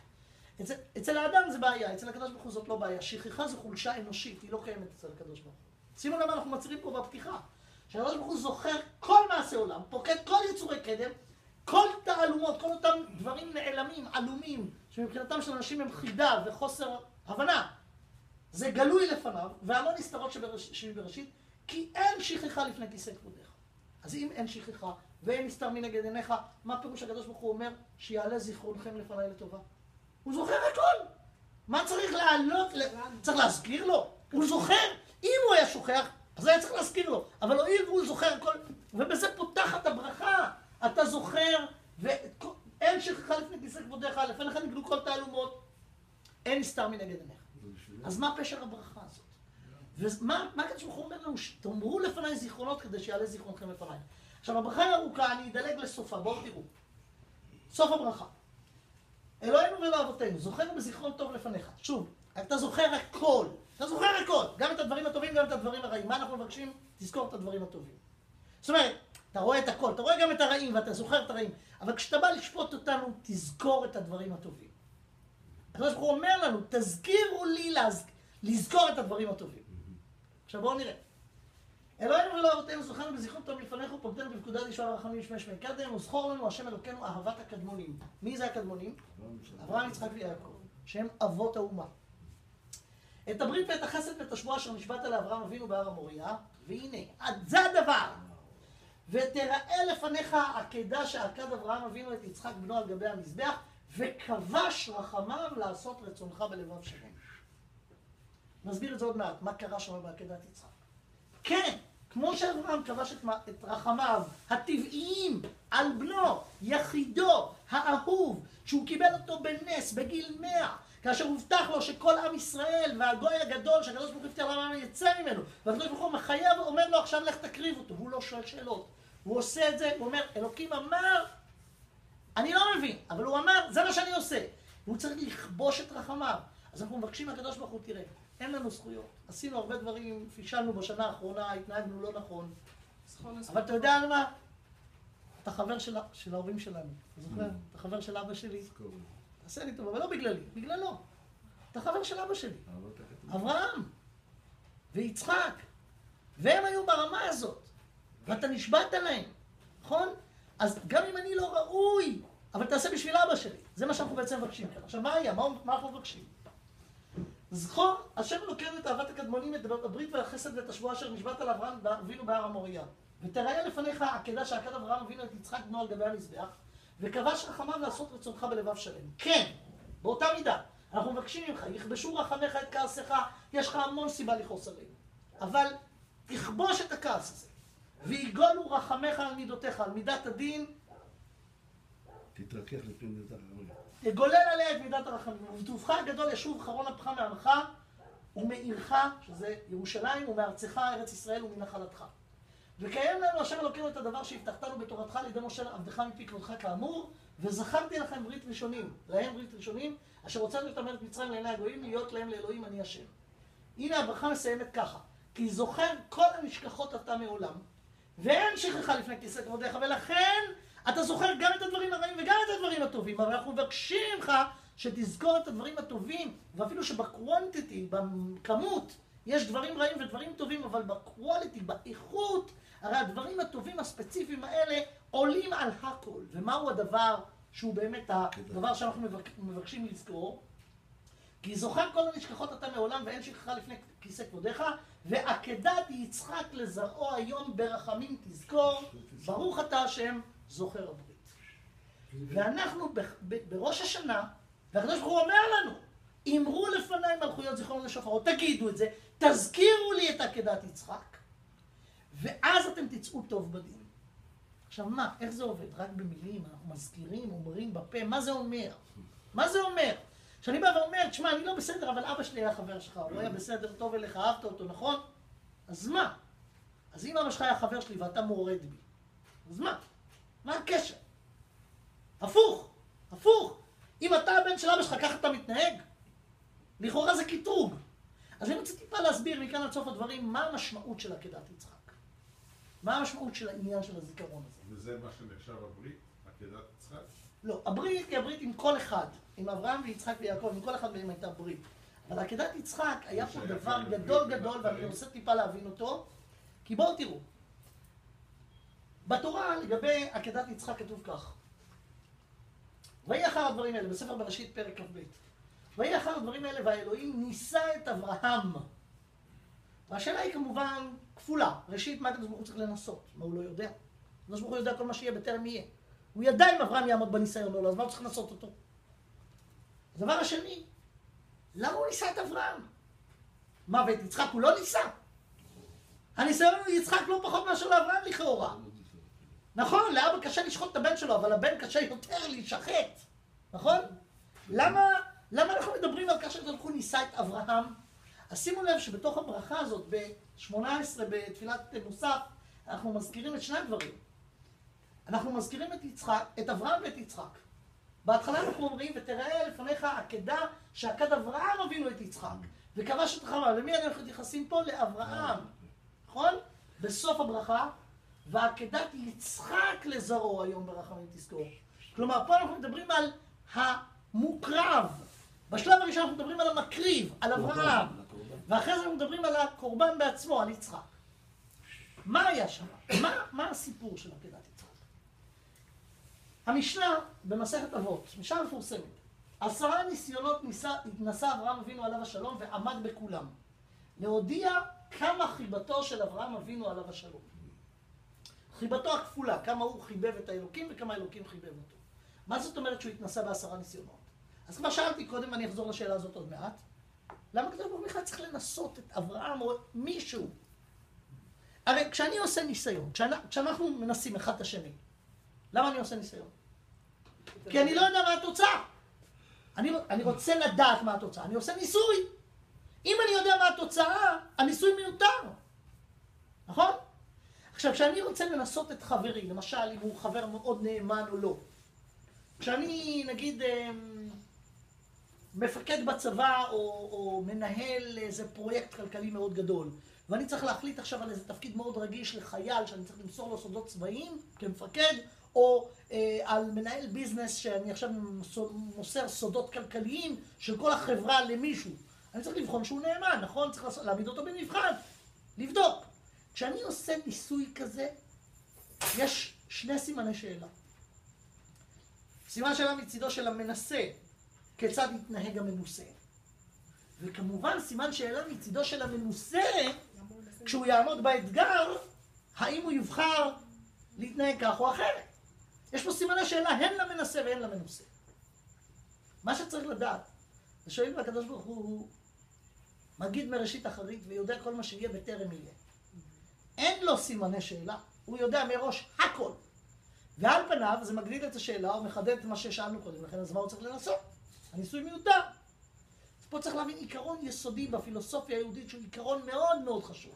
אצל האדם זה בעיה, אצל הקדוש ברוך הוא זאת לא בעיה. שכחה זו חולשה אנושית, היא לא קיימת אצל הקדוש ברוך הוא. שימו לב, אנחנו מצהירים פה בפתיחה, שהקדוש ברוך הוא זוכר כל מעשה עולם, פוקד כל יצורי קדם, כל תעלומות, כל אותם דברים נעלמים, עלומים, שמבחינתם של אנשים הם חידה וחוסר הבנה. זה גלוי לפניו, והמון נסתרות שבראשית, כי אין שכחה לפני כיסא כבודך. אז אם אין שכחה ואין נסתר מנגד עיניך, מה פירוש הקדוש ברוך הוא אומר? שיעלה זיכרונכם לפניי לטובה. הוא זוכר הכל. מה צריך לעלות? צריך להזכיר לו? הוא זוכר. אם הוא היה שוכח, אז היה צריך להזכיר לו. אבל הואיל והוא זוכר הכל, ובזה פותחת הברכה. אתה זוכר, ואין שכחה לפני כיסא כבודך, לפניך נגלו כל תעלומות, אין נסתר מנגד עיניך. אז מה פשר הברכה הזאת? ומה הקדוש ברוך הוא אומר לנו? תאמרו לפניי זיכרונות כדי שיעלה זיכרונכם לפניי. עכשיו, הברכה היא ארוכה, אני אדלג לסופה, בואו תראו. סוף הברכה. אלוהינו ולאבותינו, זוכרנו בזיכרון טוב לפניך. שוב, אתה זוכר הכל. אתה זוכר הכל. גם את הדברים הטובים, גם את הדברים הרעים. מה אנחנו מבקשים? תזכור את הדברים הטובים. זאת אומרת, אתה רואה את הכל, אתה רואה גם את הרעים ואתה זוכר את הרעים. אבל כשאתה בא לשפוט אותנו, תזכור את הדברים הטובים. הקדוש ברוך הוא אומר לנו, תזכירו לי לזכור את הדברים הטובים. עכשיו בואו נראה. אלוהינו ולאבותינו זוכרנו בזיכרון טוב לפניך ופוקדנו בפקודת ישועה ורחמים ושמי שמי קדם וזכור לנו השם אלוקינו אהבת הקדמונים. מי זה הקדמונים? אברהם, יצחק ויעקב, שהם אבות האומה. את הברית ואת החסד ואת השבועה אשר נשבעת לאברהם אבינו בהר המוריה, והנה, זה הדבר. ותראה לפניך העקדה שעקד אברהם אבינו את יצחק בנו על גבי המזבח, וכבש רחמיו לעשות רצונך בלבב שלם. נסביר את זה עוד מעט, מה קרה שם בעקדת יצחק. כן, כמו שאברהם כבש את רחמיו הטבעיים על בנו, יחידו, האהוב, שהוא קיבל אותו בנס, בגיל 100, כאשר הובטח לו שכל עם ישראל והגוי הגדול שהקדוש ברוך הוא הבטיח לעם יצא ממנו, והקדוש ברוך הוא מחייב, אומר לו עכשיו לך תקריב אותו, והוא לא שואל שאלות. הוא עושה את זה, הוא אומר, אלוקים אמר, אני לא מבין, אבל הוא אמר, זה מה שאני עושה. והוא צריך לכבוש את רחמיו. אז אנחנו מבקשים מהקדוש ברוך הוא, תראה, אין לנו זכויות. עשינו הרבה דברים, פישלנו בשנה האחרונה, התנהגנו לא נכון. אבל אתה יודע על מה? אתה חבר של ההורים שלנו. אתה זוכר? אתה חבר של אבא שלי. תעשה לי טוב, אבל לא בגללי, בגללו. אתה חבר של אבא שלי. אברהם ויצחק. והם היו ברמה הזאת. ואתה נשבעת להם, נכון? אז גם אם אני לא ראוי, אבל תעשה בשביל אבא שלי. זה מה שאנחנו בעצם מבקשים כאן. עכשיו, מה היה? מה אנחנו מבקשים? זכור, השם אלוקינו את אהבת הקדמונים, את הברית והחסד ואת השבועה אשר נשבעת על אברהם אבינו בהר המוריה. ותראה לפניך העקדה שעקד אברהם אבינו את יצחק בנו על גבי המזבח, וכבש רחמיו לעשות רצונך בלבב שלם. כן, באותה מידה. אנחנו מבקשים ממך, יכבשו רחמיך את כעסך, יש לך המון סיבה לכעוס עליהם. אבל תכבוש את הכעס הזה. ויגולו רחמך על מידותיך, על מידת הדין. תתרכך לפי מידת הרחמים. יגולל עליה את מידת הרחמים. ובטובך הגדול ישוב חרון אפך מעמך ומעירך, שזה ירושלים, ומארצך ארץ ישראל ומנחלתך. וקיים לנו השם אלוקינו את הדבר שהבטחתנו בתורתך לידי משה עבדך מפי כבודך כאמור, וזכרתי לכם ברית ראשונים, להם ברית ראשונים, אשר הוצאנו אותם מארץ מצרים לעיני הגויים, להיות להם לאלוהים אני השם. הנה הברכה מסיימת ככה, כי זוכר כל הנשכחות אתה מעולם, ואין שכחה לפני כיסא כבודך, ולכן אתה זוכר גם את הדברים הרעים וגם את הדברים הטובים, אבל אנחנו מבקשים ממך שתזכור את הדברים הטובים, ואפילו שבקוונטיטי, בכמות, יש דברים רעים ודברים טובים, אבל בקואליטי, באיכות, הרי הדברים הטובים הספציפיים האלה עולים על הכל. ומהו הדבר שהוא באמת הדבר שאנחנו מבקשים לזכור? כי זוכר כל הנשכחות אתה מעולם ואין שכחה לפני כיסא כבודך, ועקדת יצחק לזרעו היום ברחמים תזכור, ברוך אתה השם זוכר הברית. ואנחנו בראש השנה, והקדוש ברוך הוא אומר לנו, אמרו לפניי מלכויות זיכרון לשופרות, תגידו את זה, תזכירו לי את עקדת יצחק, ואז אתם תצאו טוב בדין. עכשיו מה, איך זה עובד? רק במילים, אנחנו מזכירים, אומרים בפה, מה זה אומר? מה זה אומר? כשאני בא ואומר, תשמע, אני לא בסדר, אבל אבא שלי היה חבר שלך, הוא היה בסדר, טוב אליך, אהבת אותו, נכון? אז מה? אז אם אבא שלך היה חבר שלי ואתה מורד בי, אז מה? מה הקשר? הפוך, הפוך. אם אתה הבן של אבא שלך, ככה אתה מתנהג? לכאורה זה קטרוג. אז אני רוצה טיפה להסביר מכאן עד סוף הדברים, מה המשמעות של עקדת יצחק. מה המשמעות של העניין של הזיכרון הזה? וזה מה שנחשב הברית? עקדת יצחק? לא, הברית היא הברית עם כל אחד, עם אברהם ויצחק ויעקב, עם כל אחד מהם הייתה ברית. אבל עקדת יצחק היה פה דבר גדול גדול, ואני רוצה טיפה להבין אותו, כי בואו תראו. בתורה לגבי עקדת יצחק כתוב כך: ויהי אחר הדברים האלה, בספר בראשית פרק כ"ב, ויהי אחר הדברים האלה והאלוהים ניסה את אברהם. והשאלה היא כמובן כפולה. ראשית, מה הקדוש ברוך הוא צריך לנסות? מה הוא לא יודע? הקדוש ברוך הוא יודע כל מה שיהיה בטרם יהיה. הוא ידע אם אברהם יעמוד בניסיון או לא, אז מה הוא צריך לנסות אותו? הדבר השני, למה הוא ניסה את אברהם? מה, ואת יצחק הוא לא ניסה? הניסיון הוא יצחק לא פחות מאשר לאברהם לכאורה. נכון, לאבא קשה לשחוט את הבן שלו, אבל הבן קשה יותר להישחט. נכון? למה אנחנו מדברים על כך שהקדוש ברוך הוא ניסה את אברהם? אז שימו לב שבתוך הברכה הזאת, ב-18 בתפילת מוסף, אנחנו מזכירים את שני הדברים. אנחנו מזכירים את יצחק, את אברהם ואת יצחק. בהתחלה אנחנו אומרים, ותראה לפניך עקדה שעקד אברהם אבינו את יצחק, וכבש את חמה. למי אנחנו מתייחסים פה? לאברהם. נכון? בסוף הברכה, ועקדת יצחק לזרעו היום ברחמים תזכור. כלומר, פה אנחנו מדברים על המוקרב. בשלב הראשון אנחנו מדברים על המקריב, על אברהם. ואחרי זה אנחנו מדברים על הקורבן בעצמו, על יצחק. מה היה שם? מה הסיפור של עקדת יצחק? המשנה במסכת אבות, משנה מפורסמת. 10 ניסיונות נשא אברהם אבינו עליו השלום ועמד בכולם. להודיע כמה חיבתו של אברהם אבינו עליו השלום. חיבתו הכפולה, כמה הוא חיבב את האלוקים וכמה האלוקים חיבב אותו. מה זאת אומרת שהוא התנסה ב10 ניסיונות? אז כבר שאלתי קודם, אני אחזור לשאלה הזאת עוד מעט. למה הקדוש ברוך הוא בכלל צריך לנסות את אברהם או מישהו? הרי כשאני עושה ניסיון, כשאנחנו מנסים אחד את השני, למה אני עושה ניסיון? כי אני לא יודע מה התוצאה. אני רוצה לדעת מה התוצאה, אני עושה ניסוי. אם אני יודע מה התוצאה, הניסוי מיותר. נכון? עכשיו, כשאני רוצה לנסות את חברי, למשל אם הוא חבר מאוד נאמן או לא, כשאני נגיד מפקד בצבא או מנהל איזה פרויקט כלכלי מאוד גדול, ואני צריך להחליט עכשיו על איזה תפקיד מאוד רגיש לחייל שאני צריך למסור לו סודות צבאיים כמפקד, או על מנהל ביזנס שאני עכשיו מוסר סודות כלכליים של כל החברה למישהו. אני צריך לבחון שהוא נאמן, נכון? צריך להעמיד אותו במבחן, לבדוק. כשאני עושה ניסוי כזה, יש 2 סימני שאלה. סימן שאלה מצידו של המנסה, כיצד יתנהג המנוסה. וכמובן סימן שאלה מצידו של המנוסה, כשהוא יעמוד באתגר, האם הוא יבחר להתנהג כך או אחרת. יש פה סימני שאלה הן למנסה והן למנוסה. מה שצריך לדעת, זה שואלים הקדוש ברוך הוא מגיד מראשית אחרית ויודע כל מה שיהיה בטרם יהיה. אין לו סימני שאלה, הוא יודע מראש הכל. ועל פניו זה מגדיל את השאלה, הוא מחדד את מה ששאלנו קודם, לכן אז מה הוא צריך לנסות? הניסוי מיותר. אז פה צריך להבין עיקרון יסודי בפילוסופיה היהודית שהוא עיקרון מאוד מאוד חשוב.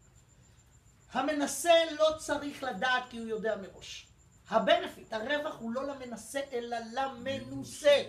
המנסה לא צריך לדעת כי הוא יודע מראש. הבנפיט, הרווח הוא לא למנסה אלא למנוסה.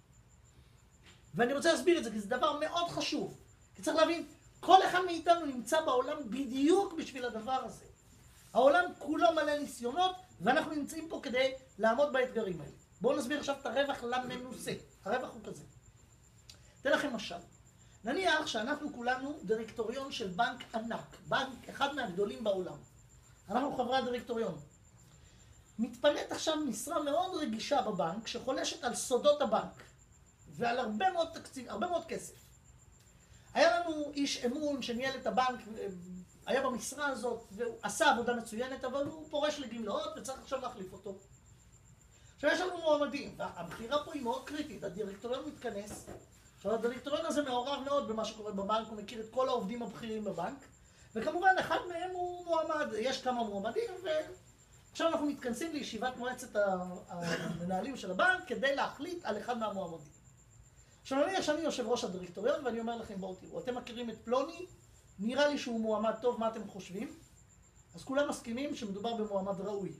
ואני רוצה להסביר את זה כי זה דבר מאוד חשוב. כי צריך להבין, כל אחד מאיתנו נמצא בעולם בדיוק בשביל הדבר הזה. העולם כולו מלא ניסיונות ואנחנו נמצאים פה כדי לעמוד באתגרים האלה. בואו נסביר עכשיו את הרווח למנוסה. הרווח הוא כזה. אתן לכם משל. נניח שאנחנו כולנו דירקטוריון של בנק ענק, בנק אחד מהגדולים בעולם. אנחנו חברי דירקטוריון. מתפנית עכשיו משרה מאוד רגישה בבנק שחולשת על סודות הבנק ועל הרבה מאוד תקציב, הרבה מאוד כסף. היה לנו איש אמון שניהל את הבנק, היה במשרה הזאת והוא עשה עבודה מצוינת, אבל הוא פורש לגמלאות וצריך עכשיו להחליף אותו. עכשיו יש לנו מועמדים, והבחירה פה היא מאוד קריטית, הדירקטוריון מתכנס. עכשיו הדירקטוריון הזה מעורב מאוד במה שקורה בבנק, הוא מכיר את כל העובדים הבכירים בבנק, וכמובן אחד מהם הוא מועמד, יש כמה מועמדים, ועכשיו אנחנו מתכנסים לישיבת מועצת המנהלים של הבנק כדי להחליט על אחד מהמועמדים. עכשיו אני יושב ראש הדירקטוריון ואני אומר לכם בואו תראו, אתם מכירים את פלוני, נראה לי שהוא מועמד טוב, מה אתם חושבים? אז כולם מסכימים שמדובר במועמד ראוי.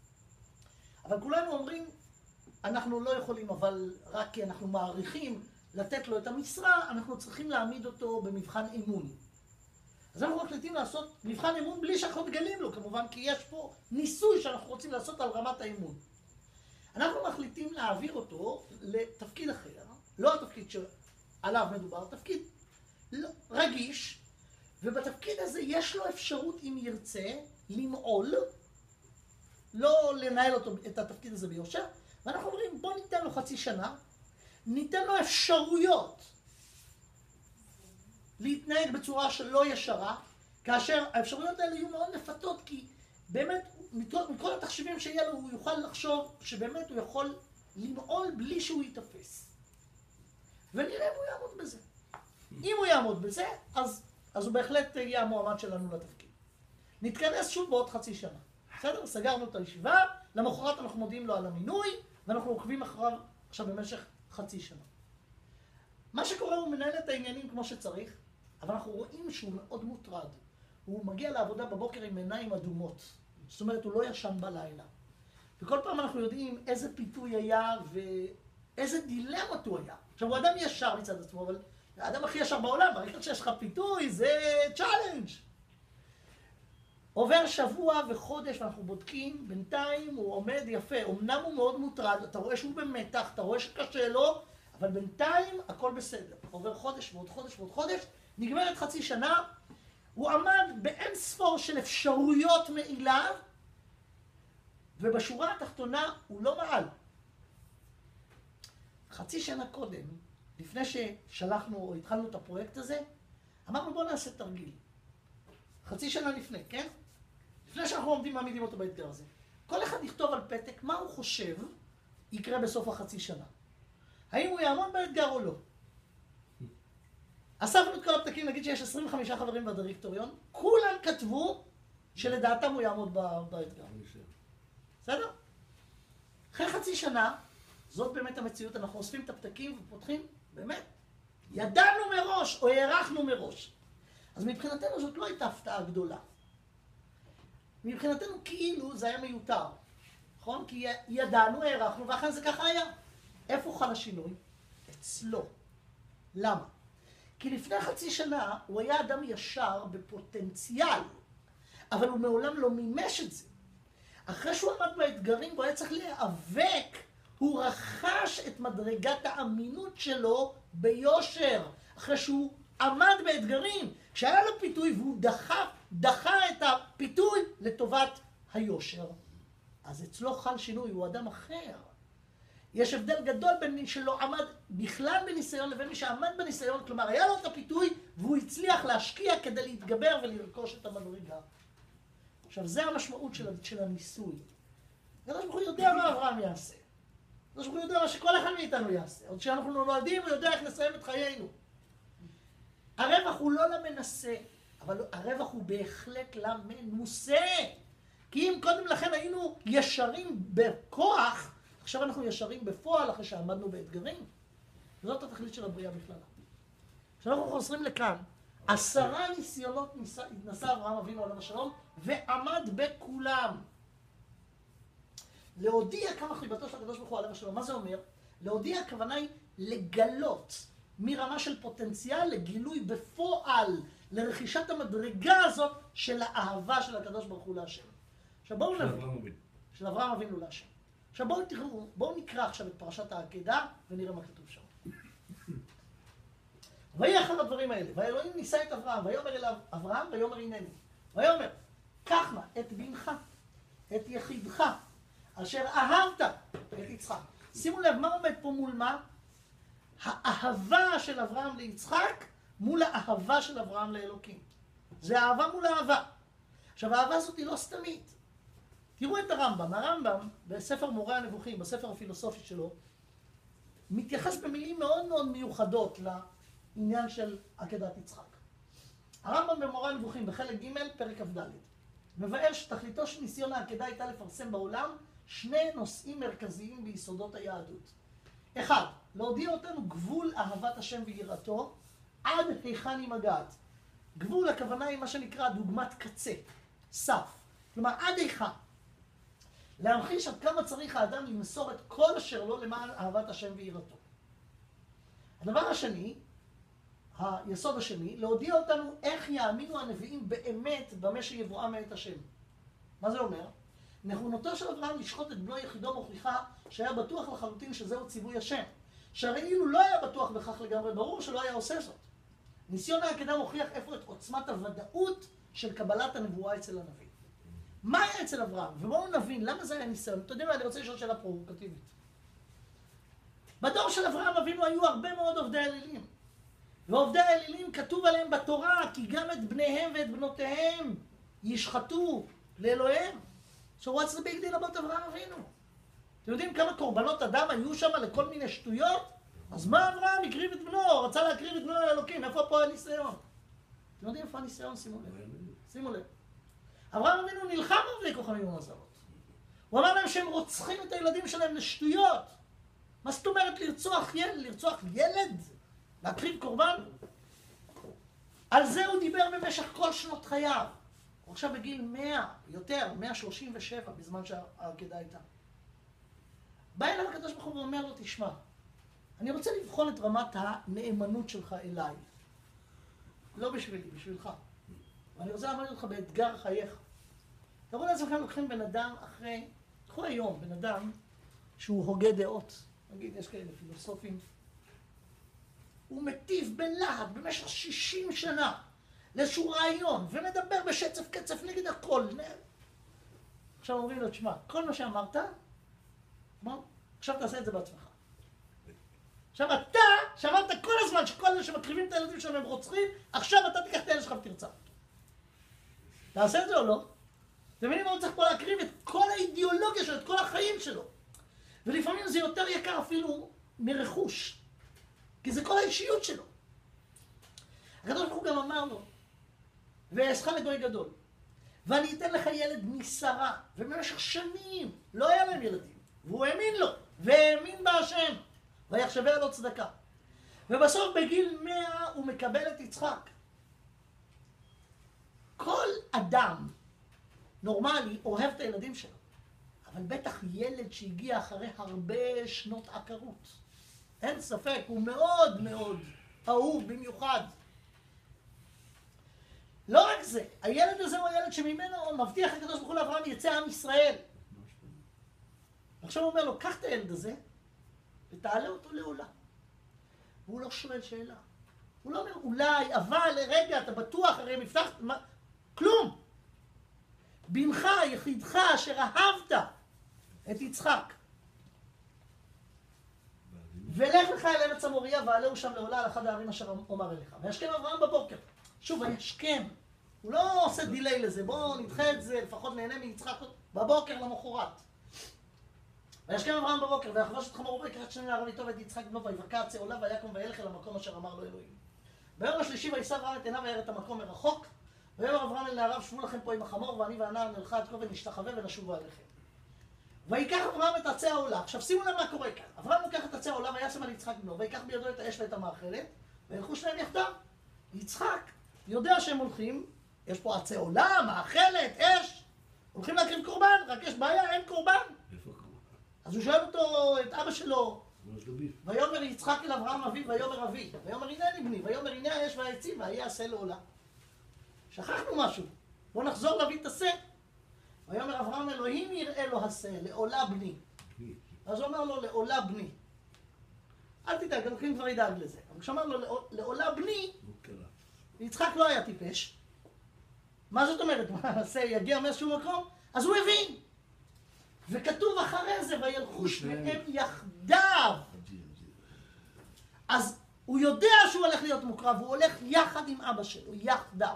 אבל כולנו אומרים, אנחנו לא יכולים, אבל רק כי אנחנו מעריכים לתת לו את המשרה, אנחנו צריכים להעמיד אותו במבחן אמון. אז אנחנו מחליטים לעשות מבחן אמון בלי שאנחנו מגלים לו, כמובן, כי יש פה ניסוי שאנחנו רוצים לעשות על רמת האמון. אנחנו מחליטים להעביר אותו לתפקיד אחר, לא התפקיד שעליו מדובר, תפקיד רגיש, ובתפקיד הזה יש לו אפשרות, אם ירצה, למעול, לא לנהל אותו, את התפקיד הזה ביושר, ואנחנו אומרים, בוא ניתן לו חצי שנה, ניתן לו אפשרויות להתנהג בצורה שלא ישרה, כאשר האפשרויות האלה יהיו מאוד מפתות, כי באמת, מכל התחשיבים שיהיה לו, הוא יוכל לחשוב שבאמת הוא יכול למעול בלי שהוא יתפס. ונראה אם הוא יעמוד בזה. אם הוא יעמוד בזה, אז הוא בהחלט יהיה המועמד שלנו לתפקיד. נתכנס שוב בעוד חצי שנה. בסדר? סגרנו את הישיבה, למחרת אנחנו מודיעים לו על המינוי, ואנחנו עוקבים אחריו עכשיו במשך חצי שנה. מה שקורה הוא מנהל את העניינים כמו שצריך, אבל אנחנו רואים שהוא מאוד מוטרד. הוא מגיע לעבודה בבוקר עם עיניים אדומות. זאת אומרת, הוא לא ישן בלילה. וכל פעם אנחנו יודעים איזה פיתוי היה ואיזה דילמות הוא היה. עכשיו, הוא אדם ישר מצד עצמו, אבל האדם הכי ישר בעולם, ברגע שיש לך פיתוי, זה צ'אלנג'. עובר שבוע וחודש ואנחנו בודקים, בינתיים הוא עומד יפה, אמנם הוא מאוד מוטרד, אתה רואה שהוא במתח, אתה רואה שקשה לו, אבל בינתיים הכל בסדר. עובר חודש ועוד חודש ועוד חודש, נגמרת חצי שנה, הוא עמד באין ספור של אפשרויות מעילה, ובשורה התחתונה הוא לא מעל. חצי שנה קודם, לפני ששלחנו או התחלנו את הפרויקט הזה, אמרנו בוא נעשה תרגיל. חצי שנה לפני, כן? לפני שאנחנו מעמידים אותו באתגר הזה. כל אחד יכתוב על פתק מה הוא חושב יקרה בסוף החצי שנה. האם הוא יעמוד באתגר או לא? אספנו את כל הפתקים, נגיד שיש 25 חברים בדירקטוריון, כולם כתבו שלדעתם הוא יעמוד באתגר. בסדר? אחרי חצי שנה, זאת באמת המציאות, אנחנו אוספים את הפתקים ופותחים, באמת, ידענו מראש או הערכנו מראש. אז מבחינתנו זאת לא הייתה הפתעה גדולה. מבחינתנו כאילו זה היה מיותר, נכון? כי ידענו, הערכנו, ואכן זה ככה היה. איפה חל השינוי? אצלו. למה? כי לפני חצי שנה הוא היה אדם ישר בפוטנציאל, אבל הוא מעולם לא מימש את זה. אחרי שהוא עמד באתגרים והוא היה צריך להיאבק, הוא רכש את מדרגת האמינות שלו ביושר. אחרי שהוא עמד באתגרים, כשהיה לו פיתוי והוא דחה את הפיתוי לטובת היושר. אז אצלו חל שינוי, הוא אדם אחר. יש הבדל גדול בין מי שלא עמד בכלל בניסיון לבין מי שעמד בניסיון, כלומר היה לו את הפיתוי והוא הצליח להשקיע כדי להתגבר ולרכוש את המדרגה. עכשיו זה המשמעות של הניסוי. הקדוש ברוך הוא יודע מה אברהם יעשה. הקדוש ברוך הוא יודע מה שכל אחד מאיתנו יעשה. עוד שאנחנו נולדים הוא יודע איך נסיים את חיינו. הרווח הוא לא למנסה, אבל הרווח הוא בהחלט למנוסה. כי אם קודם לכן היינו ישרים בכוח, עכשיו אנחנו ישרים בפועל אחרי שעמדנו באתגרים. וזאת התכלית של הבריאה בכלל. כשאנחנו חוזרים לכאן, 10 ניסיונות נשא אברהם אבינו עליו השלום, ועמד בכולם. להודיע כמה חיבתו של הקדוש ברוך הוא עליו השלום. מה זה אומר? להודיע הכוונה היא לגלות מרמה של פוטנציאל לגילוי בפועל, לרכישת המדרגה הזאת של האהבה של הקדוש ברוך הוא להשם. עכשיו בואו נבין. של אברהם אבינו להשם. עכשיו בואו נקרא עכשיו את פרשת העקדה ונראה מה כתוב שם. ויהי אחר הדברים האלה, והאלוהים ניסה את אברהם, ויאמר אליו אברהם, ויאמר הנני. ויאמר, קח נא את בנך, את יחידך, אשר אהבת את יצחק. שימו לב, מה עומד פה מול מה? האהבה של אברהם ליצחק מול האהבה של אברהם לאלוקים. זה אהבה מול אהבה. עכשיו, האהבה הזאת היא לא סתמית. תראו את הרמב"ם. הרמב"ם, בספר מורה הנבוכים, בספר הפילוסופי שלו, מתייחס במילים מאוד מאוד מיוחדות לעניין של עקדת יצחק. הרמב"ם במורה הנבוכים, בחלק ג' פרק כ"ד, מבאר שתכליתו של ניסיון העקדה הייתה לפרסם בעולם 2 נושאים מרכזיים ביסודות היהדות. 1. להודיע אותנו גבול אהבת השם ויראתו, עד היכן היא מגעת. גבול, הכוונה היא מה שנקרא דוגמת קצה, סף. כלומר, עד היכן. להמחיש עד כמה צריך האדם למסור את כל אשר לו למען אהבת השם ויראתו. הדבר השני, היסוד השני, להודיע אותנו איך יאמינו הנביאים באמת במה שיבואם מאת השם. מה זה אומר? נכונותו של אברהם לשחוט את בנו יחידו מוכיחה שהיה בטוח לחלוטין שזהו ציווי השם. שהרי אילו לא היה בטוח בכך לגמרי, ברור שלא היה עושה זאת. ניסיון העקדה מוכיח איפה את עוצמת הוודאות של קבלת הנבואה אצל הנביא. מה היה אצל אברהם? ובואו נבין למה זה היה ניסיון. אתם יודעים מה, אני רוצה לשאול שאלה פרובוקטיבית. בדור של אברהם אבינו היו הרבה מאוד עובדי אלילים. ועובדי האלילים כתוב עליהם בתורה כי גם את בניהם ואת בנותיהם ישחטו לאלוהיהם. So what's the big deal about אברהם אבינו? אתם יודעים כמה קורבנות אדם היו שם לכל מיני שטויות? אז מה אברהם הקריב את בנו? רצה להקריב את בנו לאלוקים. איפה פה הניסיון? אתם יודעים איפה הניסיון? שימו לב. שימו לב. אברהם אבינו נלחם עובדי כוכבים ומזלות. הוא אמר להם שהם רוצחים את הילדים שלהם לשטויות. מה זאת אומרת לרצוח ילד? לרצוח ילד? להקריב קורבן? על זה הוא דיבר במשך כל שנות חייו. הוא עכשיו בגיל 100, יותר, 137 בזמן שהעקדה הייתה. בא אליו הקדוש ברוך הוא ואומר לו, תשמע, אני רוצה לבחון את רמת הנאמנות שלך אליי. לא בשבילי, בשבילך. ואני רוצה לעמוד אותך באתגר חייך. תראו לעצמכם, לוקחים בן אדם אחרי, תקחו היום בן אדם שהוא הוגה דעות. נגיד, יש כאלה פילוסופים. הוא מטיף בלהט במשך 60 שנה לאיזשהו רעיון, ומדבר בשצף קצף נגד הכל. עכשיו אומרים לו, תשמע, כל מה שאמרת, עכשיו תעשה את זה בעצמך. עכשיו אתה, שאמרת כל הזמן שכל אלה שמקריבים את הילדים שלהם הם רוצחים, עכשיו אתה תיקח את הילד שלך ותרצח. תעשה את זה או לא? אתם מבינים מה הוא צריך פה להקריב? את כל האידיאולוגיה שלו, את כל החיים שלו. ולפעמים זה יותר יקר אפילו מרכוש. כי זה כל האישיות שלו. הקדוש ברוך הוא גם אמר לו, ואעשך לגוי גדול, ואני אתן לך ילד משרה, ובמשך שנים לא היה להם ילדים, והוא האמין לו, והאמין בהשם, ויחשביה לו צדקה. ובסוף בגיל 100 הוא מקבל את יצחק. כל אדם נורמלי אוהב את הילדים שלו, אבל בטח ילד שהגיע אחרי הרבה שנות עקרות. אין ספק, הוא מאוד מאוד אהוב במיוחד. לא רק זה, הילד הזה הוא הילד שממנו מבטיח הקדוש ברוך הוא לאברהם יצא עם ישראל. עכשיו הוא אומר לו, קח את הילד הזה ותעלה אותו לעולה. והוא לא שואל שאלה. הוא לא אומר, אולי, אבל, רגע, אתה בטוח, הרי מפתח, כלום. בנך, יחידך, אשר אהבת את יצחק. ולך לך אל ארץ המוריה ועלהו שם לעולה על אחד הערים אשר אומר אליך. וישכם אברהם בבוקר. שוב, וישכם. הוא לא עושה דילי לזה. בואו נדחה את זה, לפחות נהנה מיצחק בבוקר למחרת. וישכם אברהם בבוקר, ויחבוש את חמורו ויקח את שני נעריו איתו ואת יצחק בנו, ויבקע צי עולה ויקום וילך אל המקום אשר אמר לו אלוהים. ביום השלישי ויישא אברהם את עיניו וירא את המקום מרחוק. ויאמר אברהם אל נעריו, שבו לכם פה עם החמור, ואני והנער נלכה עד כה ונשתחווה ונשובו עליכם. ויקח אברהם את עצי העולה. עכשיו שימו לב מה קורה כאן. אברהם לוקח את עצי העולה וישם על יצחק בנו, ויקח בידו את האש ואת המאכלת, וילכו שניהם יחדיו. יצחק יודע שהם הולכים, יש פה עצי עולה, מאכלת, אש, הולכים להקריב קורבן, רק יש בעיה, אין קורבן. איפה קורבן? אז הוא שואל אותו, את אבא שלו, ויאמר יצחק אל אברהם אביו, ויאמר אבי, ויאמר הנני בני, ויאמר הנה האש והעצים, והיה עשה לעולה. שכחנו משהו, בואו נחזור להביא את השה. ויאמר אברהם אלוהים יראה לו השה, לעולה בני. אז הוא אומר לו, לעולה בני. אל תדאג, אלוקים כבר ידאג לזה. אבל כשאמר לו, לעולה בני, יצחק לא היה טיפש. מה זאת אומרת? מה, השה יגיע מאיזשהו מקום? אז הוא הבין. וכתוב אחרי זה, וילכו שניהם יחדיו. אז הוא יודע שהוא הולך להיות מוקרב, הוא הולך יחד עם אבא שלו, יחדיו.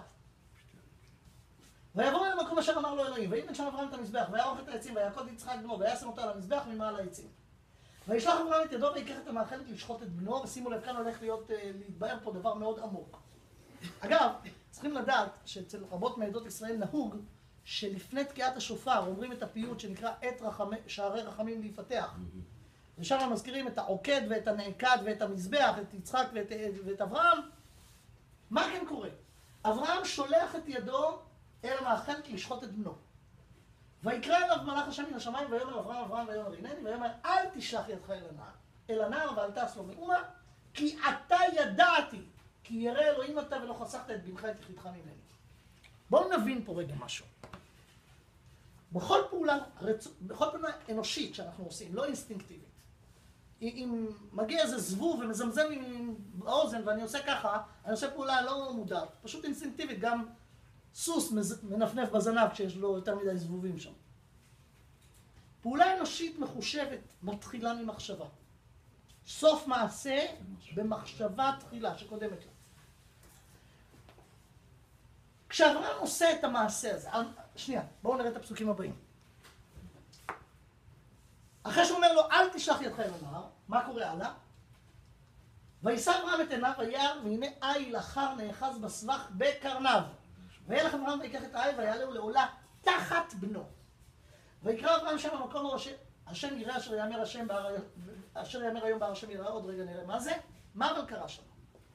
ויבוא אל המקום אשר אמר לו אלוהים, ויבן שם אברהם את המזבח, ויערוך את העצים, ויעקוד יצחק בנו, וישם אותו על המזבח ממעל העצים. וישלח אברהם את ידו ויקח את המאכלת לשחוט את בנו, ושימו לב, כאן הולך להתבאר פה דבר מאוד עמוק. אגב, צריכים לדעת שאצל רבות מעדות ישראל נהוג שלפני תקיעת השופר אומרים את הפיוט שנקרא עת שערי רחמים להיפתח. ושם מזכירים את העוקד ואת הנעקד ואת המזבח, את יצחק ואת אברהם. מה כן קורה? אברהם שולח את ידו אל המאכלת לשחוט את בנו. ויקרא אליו מלאך השם מן השמיים, ויאמר אברהם אברהם ויאמר הנני, ויאמר אל תשלח ידך אל הנער ואל תעש לו מאומה, כי עתה ידעתי כי כי ירא אלוהים אתה ולא חסכת את בנך את יחידך ממני. בואו נבין פה רגע משהו. בכל פעולה אנושית שאנחנו עושים, לא אינסטינקטיבית, אם מגיע איזה זבוב ומזמזם עם האוזן ואני עושה ככה, אני עושה פעולה לא מודעת, פשוט אינסטינקטיבית, גם סוס מנפנף בזנב כשיש לו יותר מדי זבובים שם. פעולה אנושית מחושבת מתחילה ממחשבה. סוף מעשה במחשבה תחילה שקודמת לה. כשאברהם עושה את המעשה הזה, שנייה, בואו נראה את הפסוקים הבאים. אחרי שהוא אומר לו, אל תשלח ידך אל הנהר, מה קורה הלאה? וישא אברהם את עיניו וירא, והנה איל אחר נאחז בסבך בקרניו. וילך אברהם ויקח את האיל ויעלהו לעולה תחת בנו. ויקרא אברהם שם המקום השם יראה אשר יאמר היום בהר השם יראה. עוד רגע נראה מה זה. מה אבל קרה שם?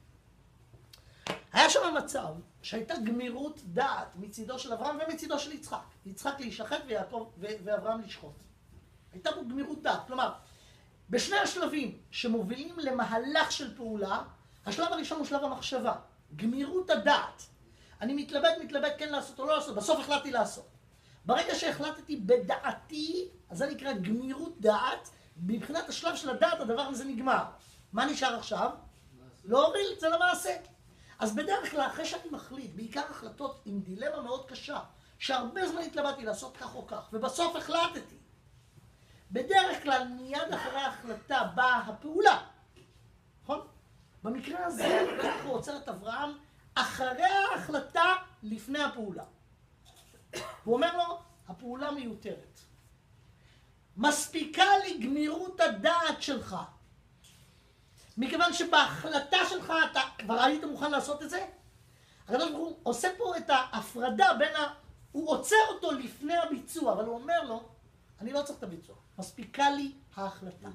היה שם מצב שהייתה גמירות דעת מצידו של אברהם ומצידו של יצחק. יצחק להישחט ואברהם לשחוט. הייתה פה גמירות דעת. כלומר, בשני השלבים שמובילים למהלך של פעולה, השלב הראשון הוא שלב המחשבה. גמירות הדעת. אני מתלבט כן לעשות או לא לעשות, בסוף החלטתי לעשות. ברגע שהחלטתי בדעתי, אז זה נקרא גמירות דעת, מבחינת השלב של הדעת הדבר הזה נגמר. מה נשאר עכשיו? להוביל את זה למעשה. אז בדרך כלל אחרי שאני מחליט, בעיקר החלטות עם דילמה מאוד קשה, שהרבה זמן התלבטתי לעשות כך או כך, ובסוף החלטתי. בדרך כלל מיד אחרי ההחלטה באה הפעולה. נכון? במקרה הזה, אנחנו עוצר את אברהם אחרי ההחלטה לפני הפעולה. הוא אומר לו, הפעולה מיותרת. מספיקה לי גמירות הדעת שלך. מכיוון שבהחלטה שלך אתה כבר היית מוכן לעשות את זה, הקדוש ברוך הוא עושה פה את ההפרדה בין הוא עוצר אותו לפני הביצוע, אבל הוא אומר לו, אני לא צריך את הביצוע, מספיקה לי ההחלטה.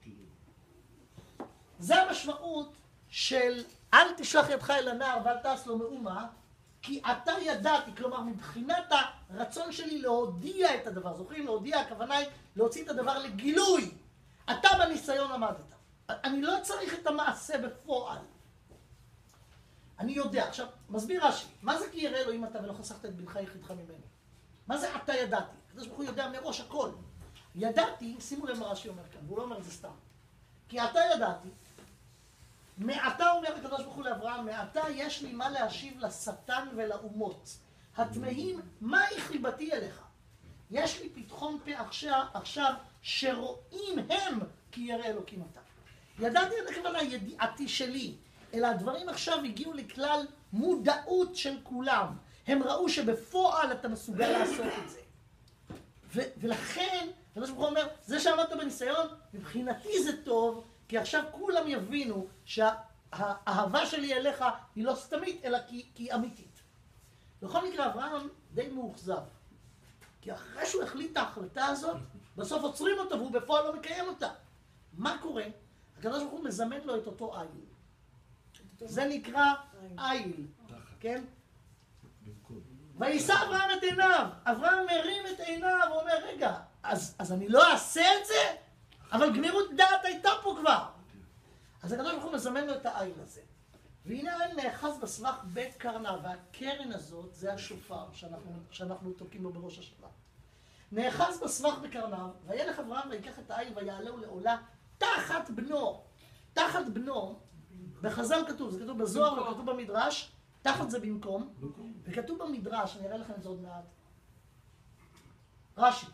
זה המשמעות של אל תשלח ידך אל הנער ואל תעש לו מאומה, כי אתה ידעתי, כלומר מבחינת הרצון שלי להודיע את הדבר, זוכרים? להודיע, הכוונה היא להוציא את הדבר לגילוי. אתה בניסיון עמדת. אני לא צריך את המעשה בפועל. אני יודע. עכשיו, מסביר רש"י, מה זה כי ירא אלוהים אתה ולא חסכת את בנך יחידך ממני? מה זה אתה ידעתי? הקדוש ברוך הוא יודע מראש הכל. ידעתי, שימו לב מה רש"י אומר כאן, והוא לא אומר את זה סתם. כי אתה ידעתי, מעתה אומר הקדוש ברוך הוא לאברהם, מעתה יש לי מה להשיב לשטן ולאומות. התמהים, מהי חיבתי אליך? יש לי פתחון פה עכשיו שרואים הם כי ירא אלוקים אתה. ידעתי את הכוונה ידיעתי שלי, אלא הדברים עכשיו הגיעו לכלל מודעות של כולם. הם ראו שבפועל אתה מסוגל לעשות את זה. ולכן, הקדוש ברוך הוא אומר, זה שעמדת בניסיון, מבחינתי זה טוב, כי עכשיו כולם יבינו שהאהבה שלי אליך היא לא סתמית, אלא כי היא אמיתית. בכל מקרה, אברהם די מאוכזב. כי אחרי שהוא החליט את ההחלטה הזאת, בסוף עוצרים אותו והוא בפועל לא מקיים אותה. מה קורה? הקדוש ברוך הוא מזמן לו את אותו איל. זה נקרא איל, כן? וישא אברהם את עיניו. אברהם מרים את עיניו ואומר, רגע, אז אני לא אעשה את זה? אבל גמירות דעת הייתה פה כבר. אז הקדוש ברוך הוא מזמן לו את האיל הזה. והנה האיל נאחז בסבך בית קרניו, והקרן הזאת זה השופר שאנחנו תוקעים בו בראש השנה. נאחז בסבך בקרניו, וילך אברהם ויקח את האיל ויעלהו לעולה תחת בנו. תחת בנו, בחז"ל כתוב, זה כתוב בזוהר וכתוב במדרש, תחת זה במקום, וכתוב במדרש, אני אראה לכם את זה עוד מעט. רש"י,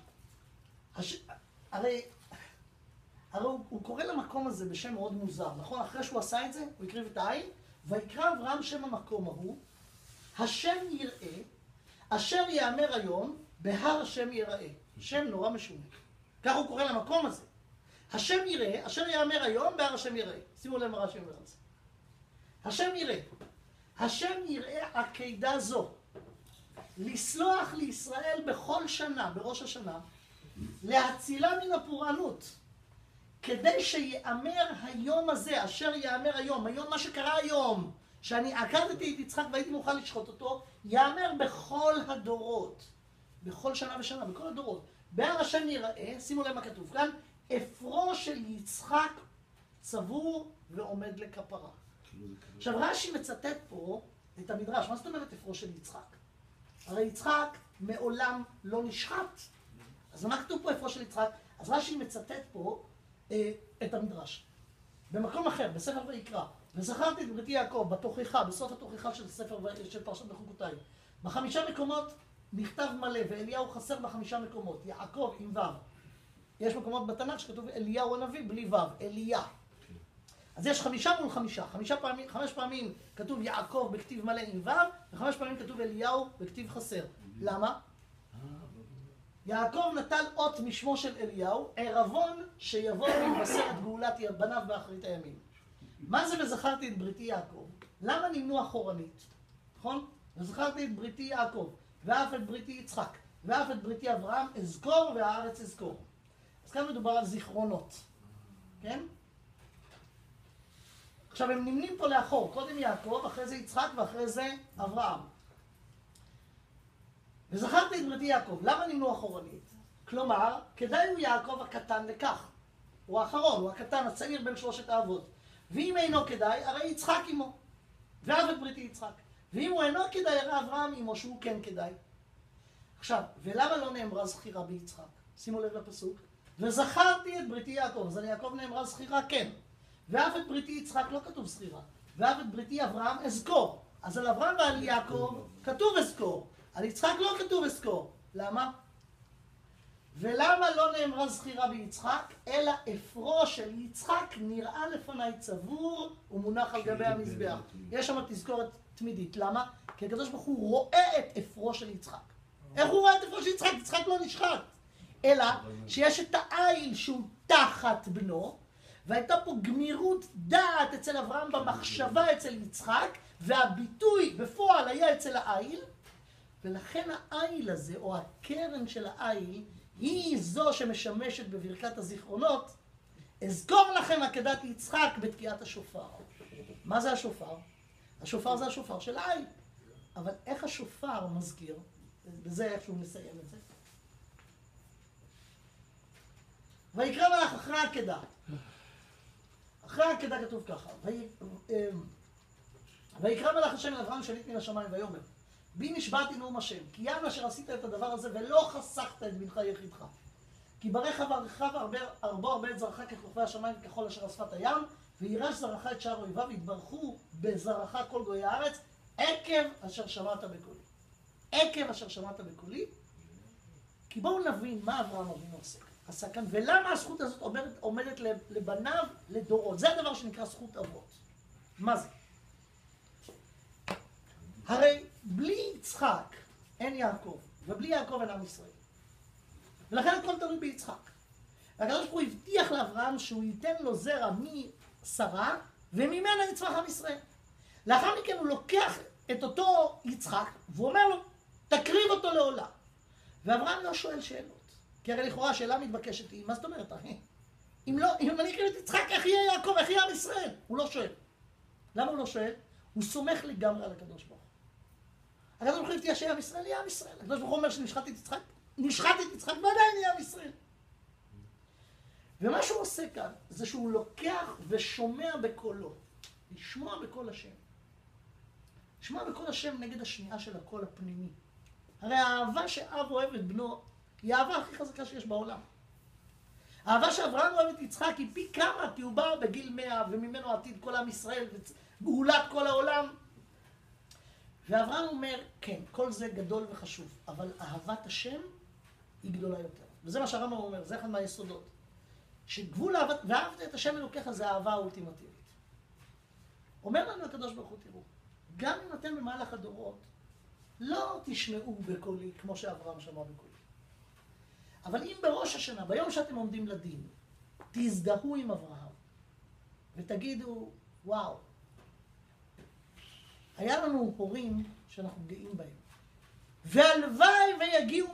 הרי הוא קורא למקום הזה בשם מאוד מוזר, נכון? אחרי שהוא עשה את זה, הוא הקריב את האיל, ויקרא אברהם שם המקום ההוא, השם יראה, אשר יאמר היום, בהר השם יראה. שם נורא משונה. כך הוא קורא למקום הזה. השם יראה, אשר יאמר היום, בהר השם יראה. שימו לב מה רש"י אומר על זה. השם יראה. השם יראה עקידה זו. לסלוח לישראל בכל שנה, בראש השנה, להצילה מן הפורענות. כדי שיאמר היום הזה, אשר יאמר היום, היום מה שקרה היום, שאני עקדתי את יצחק והייתי מוכן לשחוט אותו, יאמר בכל הדורות. בכל שנה ושנה, בכל הדורות. בהר השם יראה, שימו לב מה כתוב כאן, אפרו של יצחק צבור ועומד לכפרה. עכשיו רש"י מצטט פה את המדרש, מה זאת אומרת אפרו של יצחק? הרי יצחק מעולם לא נשחט. אז מה כתוב פה אפרו של יצחק? אז רש"י מצטט פה את המדרש. במקום אחר, בספר ויקרא, וזכרתי את בריתי יעקב בתוכחה, בסוף התוכחה של ספר של פרשת בחוקותיי. ב5 מקומות נכתב מלא, ואליהו חסר ב5 מקומות, יעקב עם ו'. יש מקומות בתנ"ך שכתוב אליהו הנביא בלי ו', אליה. אז יש 5 מול 5, 5 פעמים כתוב יעקב בכתיב מלא עם ו', ו5 פעמים כתוב אליהו בכתיב חסר. למה? יעקב נטל אות משמו של אליהו, ערבון שיבוא ויבשר את גאולת בניו באחרית הימים. מה זה וזכרתי את בריתי יעקב? למה נמנו אחורנית? נכון? וזכרתי את בריתי יעקב, ואף את בריתי יצחק, ואף את בריתי אברהם, אזכור והארץ אזכור. אז כאן מדובר על זיכרונות, כן? עכשיו הם נמנים פה לאחור, קודם יעקב, אחרי זה יצחק ואחרי זה אברהם. וזכרתי את בריתי יעקב, למה נמנו אחורנית? כלומר, כדאי הוא יעקב הקטן לכך. הוא האחרון, הוא הקטן, הצעיר בין שלושת האבות. ואם אינו כדאי, הרי יצחק עמו. ואף את בריתי יצחק. ואם הוא אינו כדאי, הרי אברהם עמו שהוא כן כדאי. עכשיו, ולמה לא נאמרה זכירה ביצחק? שימו לב לפסוק. וזכרתי את בריתי יעקב, אז על יעקב נאמרה זכירה כן. ואף את בריתי יצחק לא כתוב זכירה. ואף את בריתי אברהם אזכור. אז על אברהם ועל יעקב כתוב אזכור. על יצחק לא כתוב אזכור. למה? ולמה לא נאמרה זכירה ביצחק, אלא אפרו של יצחק נראה לפני צבור ומונח על גבי המזבח. יש שם תזכורת תמידית. למה? כי הקדוש ברוך הוא רואה את אפרו של יצחק. איך הוא רואה את אפרו של יצחק? יצחק לא נשחט. אלא שיש את העיל שהוא תחת בנו, והייתה פה גמירות דעת אצל אברהם במחשבה אצל יצחק, והביטוי בפועל היה אצל העיל, ולכן העיל הזה, או הקרן של העיל, היא זו שמשמשת בברכת הזיכרונות. אזכור לכם עקדת יצחק בתקיעת השופר. מה זה השופר? השופר זה השופר של העיל. אבל איך השופר מזכיר? בזה איך שהוא מסיים את זה. ויקרא מלאך אחרי העקדה. אחרי העקדה כתוב ככה. ויקרא מלאך השם אל אברהם שליט מן השמיים ויאמר. בי נשבעתי נאום השם, כי ים אשר עשית את הדבר הזה ולא חסכת את בנך יחידך. כי ברך וארחב ארבו הרבה את זרעך ככוכבי השמיים ככל אשר על שפת הים, וירש זרעך את שאר אויביו, ויתברכו בזרעך כל גויי הארץ, עקב אשר שמעת בקולי. עקב אשר שמעת בקולי. כי בואו נבין מה אברהם אבינו עשה כאן, ולמה הזכות הזאת עומדת לבניו לדורות. זה הדבר שנקרא זכות אבות. מה זה? הרי בלי יצחק אין יעקב, ובלי יעקב אין עם ישראל. ולכן הכל תלוי ביצחק. והקדוש ברוך הוא הבטיח לאברהם שהוא ייתן לו זרע משרה, וממנה יצמח עם ישראל. לאחר מכן הוא לוקח את אותו יצחק, והוא אומר לו, תקריב אותו לעולה. ואברהם לא שואל שאלות. כי הרי לכאורה השאלה מתבקשת היא, מה זאת אומרת, אחי? אם אני אקריב את יצחק, איך יהיה יעקב, איך יהיה עם ישראל? הוא לא שואל. למה הוא לא שואל? הוא סומך לגמרי על הקדוש ברוך הוא. הקדוש ברוך הוא הבטיח שיהיה עם ישראל, יהיה עם ישראל. הקדוש ברוך הוא אומר שנשחט את יצחק, נשחט את יצחק ועדיין יהיה עם ישראל. ומה שהוא עושה כאן, זה שהוא לוקח ושומע בקולו. לשמוע בקול השם. לשמוע בקול השם נגד השמיעה של הקול הפנימי. הרי האהבה שאב אוהב את בנו, היא האהבה הכי חזקה שיש בעולם. האהבה שאברהם אוהב את יצחק היא פי כמה, כי הוא בא בגיל 100 וממנו עתיד כל עם ישראל וגאולת כל העולם. ואברהם אומר, כן, כל זה גדול וחשוב, אבל אהבת השם היא גדולה יותר. וזה מה שהרמב"ם אומר, זה אחד מהיסודות. שגבול אהבת, ואהבת את השם אלוקיך זה האהבה האולטימטיבית. אומר לנו הקדוש ברוך הוא, תראו, גם אם אתם במהלך הדורות, לא תשמעו בקולי כמו שאברהם שמע בקולי. אבל אם בראש השנה, ביום שאתם עומדים לדין, תזדהו עם אברהם, ותגידו, וואו, היה לנו הורים שאנחנו גאים בהם. והלוואי ויגיעו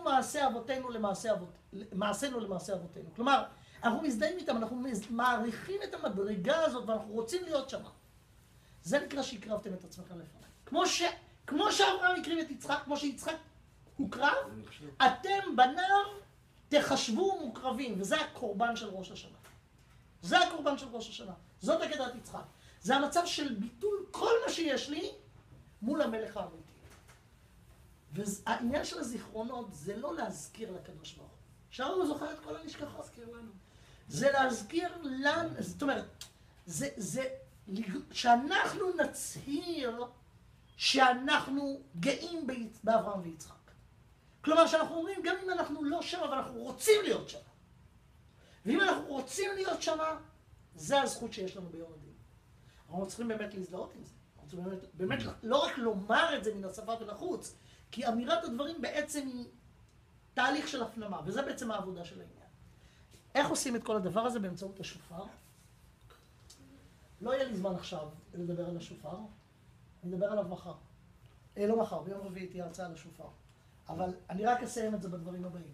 מעשינו למעשה אבותינו. כלומר, אנחנו מזדהים איתם, אנחנו מעריכים את המדרגה הזאת ואנחנו רוצים להיות שם. זה נקרא שהקרבתם את עצמכם לפני. כמו שאברהם הקריב את יצחק, כמו שיצחק הוקרב, אתם בניו תחשבו מוקרבים, וזה הקורבן של ראש השנה. זה הקורבן של ראש השנה. זאת עקדת יצחק. זה המצב של ביטול כל מה שיש לי מול המלך האמיתי. והעניין של הזיכרונות זה לא להזכיר לקדוש ברוך הוא. שאול זוכר את כל הנשכחות. להזכיר לנו. זה להזכיר לנו, זאת אומרת, זה שאנחנו נצהיר שאנחנו גאים באברהם ויצחק. כלומר, שאנחנו אומרים, גם אם אנחנו לא שם, אבל אנחנו רוצים להיות שם. ואם אנחנו רוצים להיות שם, זה הזכות שיש לנו ביום הדין. אנחנו צריכים באמת להזדהות עם זה. אנחנו צריכים באמת לא רק לומר את זה מן השפה ולחוץ, כי אמירת הדברים בעצם היא תהליך של הפנמה, וזה בעצם העבודה של העניין. איך עושים את כל הדבר הזה באמצעות השופר? לא יהיה לי זמן עכשיו לדבר על השופר, אני אדבר עליו מחר. לא מחר, ביום רביעי תהיה הרצאה על השופר. אבל אני רק אסיים את זה בדברים הבאים.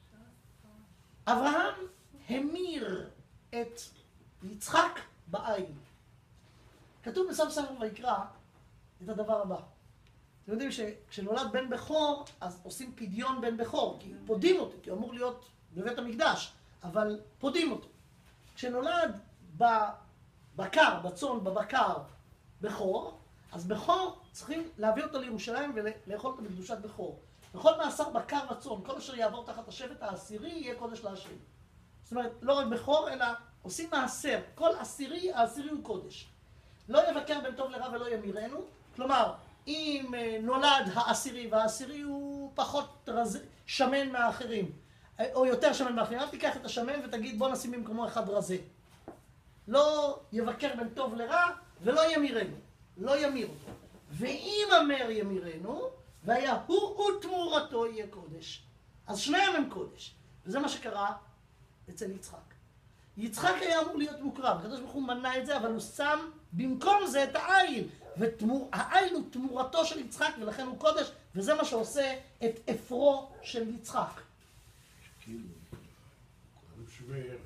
אברהם המיר את יצחק בעין. כתוב בסוף ספר ויקרא את הדבר הבא. אתם יודעים שכשנולד בן בכור, אז עושים פדיון בן בכור, כי פודים אותו, כי הוא אמור להיות בבית המקדש, אבל פודים אותו. כשנולד בבקר, בצאן, בבקר, בכור, אז בכור צריכים להביא אותו לירושלים ולאכול אותו בקדושת בכור. וכל מאסר בקר וצאן, כל אשר יעבור תחת השבט העשירי יהיה קודש להשם. זאת אומרת, לא רק בכור, אלא עושים מעשר. כל עשירי, העשירי הוא קודש. לא יבקר בין טוב לרע ולא ימירנו. כלומר, אם נולד העשירי, והעשירי הוא פחות שמן מהאחרים, או יותר שמן מהאחרים, אל תיקח את השמן ותגיד בוא נשים במקומו אחד רזה. לא יבקר בין טוב לרע ולא ימירנו. לא ימיר אותו. ואם אמר ימירנו, והיה הוא ותמורתו יהיה קודש. אז שניהם הם קודש. וזה מה שקרה אצל יצחק. יצחק היה אמור להיות מוקרב. הקדוש ברוך הוא מנע את זה, אבל הוא שם במקום זה את העין. והעין הוא תמורתו של יצחק, ולכן הוא קודש, וזה מה שעושה את אפרו של יצחק. הם שווה ערך.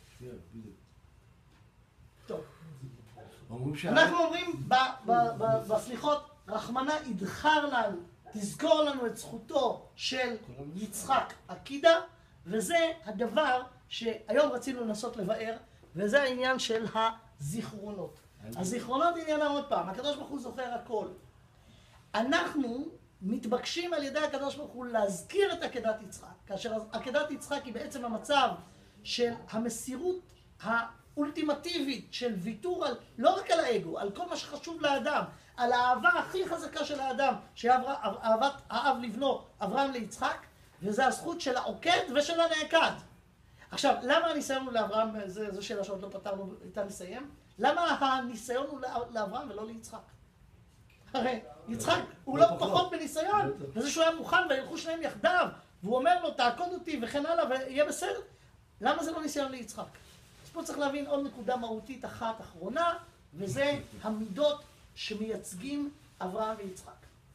טוב. אנחנו אומרים בסליחות, רחמנא ידחר לנו, תזכור לנו את זכותו של יצחק עקידה, וזה הדבר שהיום רצינו לנסות לבאר, וזה העניין של הזיכרונות. הזיכרונות עניינם עוד פעם, הקדוש ברוך הוא זוכר הכל. אנחנו מתבקשים על ידי הקדוש ברוך הוא להזכיר את עקדת יצחק, כאשר עקדת יצחק היא בעצם המצב של המסירות האולטימטיבית של ויתור על, לא רק על האגו, על כל מה שחשוב לאדם, על האהבה הכי חזקה של האדם, שאהבת האב לבנו, אברהם ליצחק, וזה הזכות של העוקד ושל הנעקד. עכשיו, למה הניסיון הוא לאברהם, זו שאלה שעוד לא פתרנו, איתה נסיים, למה הניסיון הוא לאברהם ולא ליצחק? הרי יצחק הוא לא פחות בניסיון, וזה שהוא היה מוכן וילכו שניהם יחדיו, והוא אומר לו תעקוד אותי וכן הלאה ויהיה בסדר, למה זה לא ניסיון ליצחק? אז פה צריך להבין עוד נקודה מהותית אחת אחרונה, וזה המידות שמייצגים אברהם ויצחק.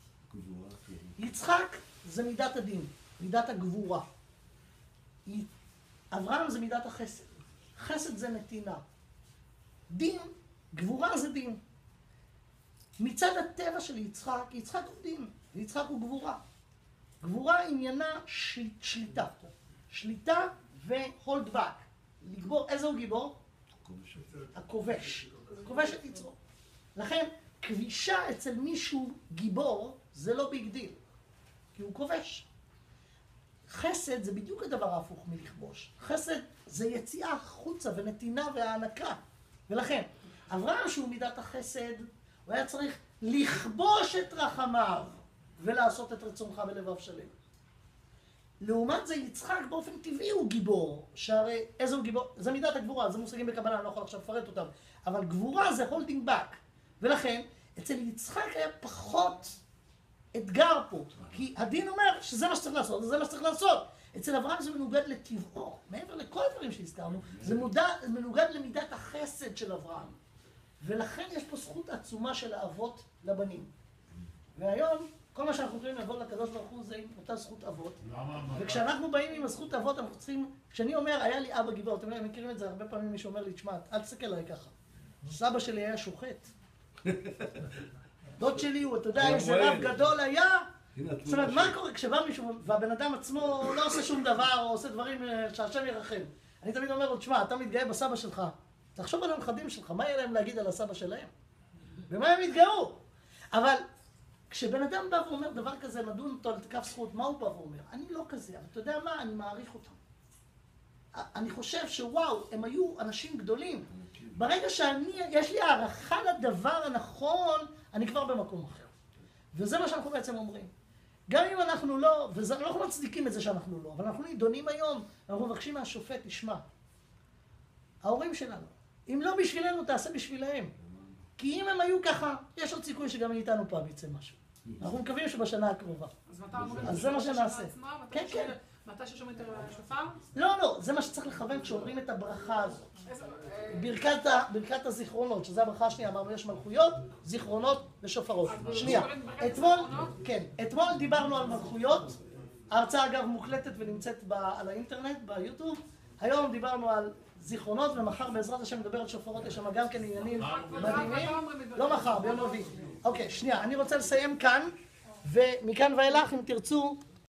יצחק זה מידת הדין, מידת הגבורה. אברהם זה מידת החסד. חסד זה נתינה. דין, גבורה זה דין. מצד הטבע של יצחק, יצחק הוא דין, ויצחק הוא גבורה. גבורה עניינה שליטה. שליטה ו-hold back. לגבור, איזה הוא גיבור? הכובש. כובש את יצרו. לכן, כבישה אצל מישהו גיבור, זה לא ביג דיל. כי הוא כובש. חסד זה בדיוק הדבר ההפוך מלכבוש. חסד זה יציאה חוצה ונתינה והענקה. ולכן, אברהם שהוא מידת החסד, הוא היה צריך לכבוש את רחמיו ולעשות את רצונך בלבב שלם. לעומת זה יצחק באופן טבעי הוא גיבור, שהרי איזה הוא גיבור? זה מידת הגבורה, זה מושגים בקבלה, אני לא יכול עכשיו לפרט אותם, אבל גבורה זה holding back, ולכן אצל יצחק היה פחות אתגר פה, כי הדין אומר שזה מה שצריך לעשות, זה מה שצריך לעשות. אצל אברהם זה מנוגד לטבעו, מעבר לכל הדברים שהזכרנו, זה מנוגד למידת החסד של אברהם, ולכן יש פה זכות עצומה של האבות לבנים. והיום, כל מה שאנחנו יכולים לבוא לקדוש ברוך הוא זה עם אותה זכות אבות. וכשאנחנו באים עם הזכות אבות, אנחנו צריכים, כשאני אומר, היה לי אבא גיבור, אתם מכירים את זה, הרבה פעמים מישהו אומר לי, תשמע, אל תסתכל עליי ככה. סבא שלי היה שוחט. דוד שלי הוא, אתה יודע, איזה רב גדול היה. זאת אומרת, מה קורה כשבא מישהו, והבן אדם עצמו לא עושה שום דבר, או עושה דברים שהשם ירחם. אני תמיד אומר לו, תשמע, אתה מתגאה בסבא שלך, תחשוב על הנכדים שלך, מה יהיה להם להגיד על הסבא שלהם? במה הם התגאו? אבל כשבן אדם בא ואומר דבר כזה, נדון אותו על תקף זכות, מה הוא בא ואומר? אני לא כזה, אבל אתה יודע מה? אני מעריך אותם. אני חושב שוואו, הם היו אנשים גדולים. ברגע יש לי הערכה לדבר הנכון, אני כבר במקום אחר. וזה מה שאנחנו בעצם אומרים. גם אם אנחנו לא, ואנחנו מצדיקים את זה שאנחנו לא, אבל אנחנו נידונים היום, אנחנו מבקשים מהשופט, תשמע, ההורים שלנו, אם לא בשבילנו, תעשה בשבילהם. כי אם הם היו ככה, יש עוד סיכוי שגם איתנו פעם יצא משהו. אנחנו מקווים שבשנה הקרובה. אז זה מה שנעשה. כן, כן. מתי ששומעים את השופר? לא, זה מה שצריך לכוון כשאומרים את הברכה הזאת. ברכת הזיכרונות, שזו הברכה השנייה, אמרנו יש מלכויות, זיכרונות ושופרות. שנייה, אתמול דיברנו על מלכויות, ההרצאה אגב מוקלטת ונמצאת על האינטרנט, ביוטיוב, היום דיברנו על זיכרונות, ומחר בעזרת השם נדבר על שופרות, יש שם גם כן עניינים מדהימים. לא מחר, ביום רביעי. אוקיי, שנייה, אני רוצה לסיים כאן, ומכאן ואילך, אם תרצו,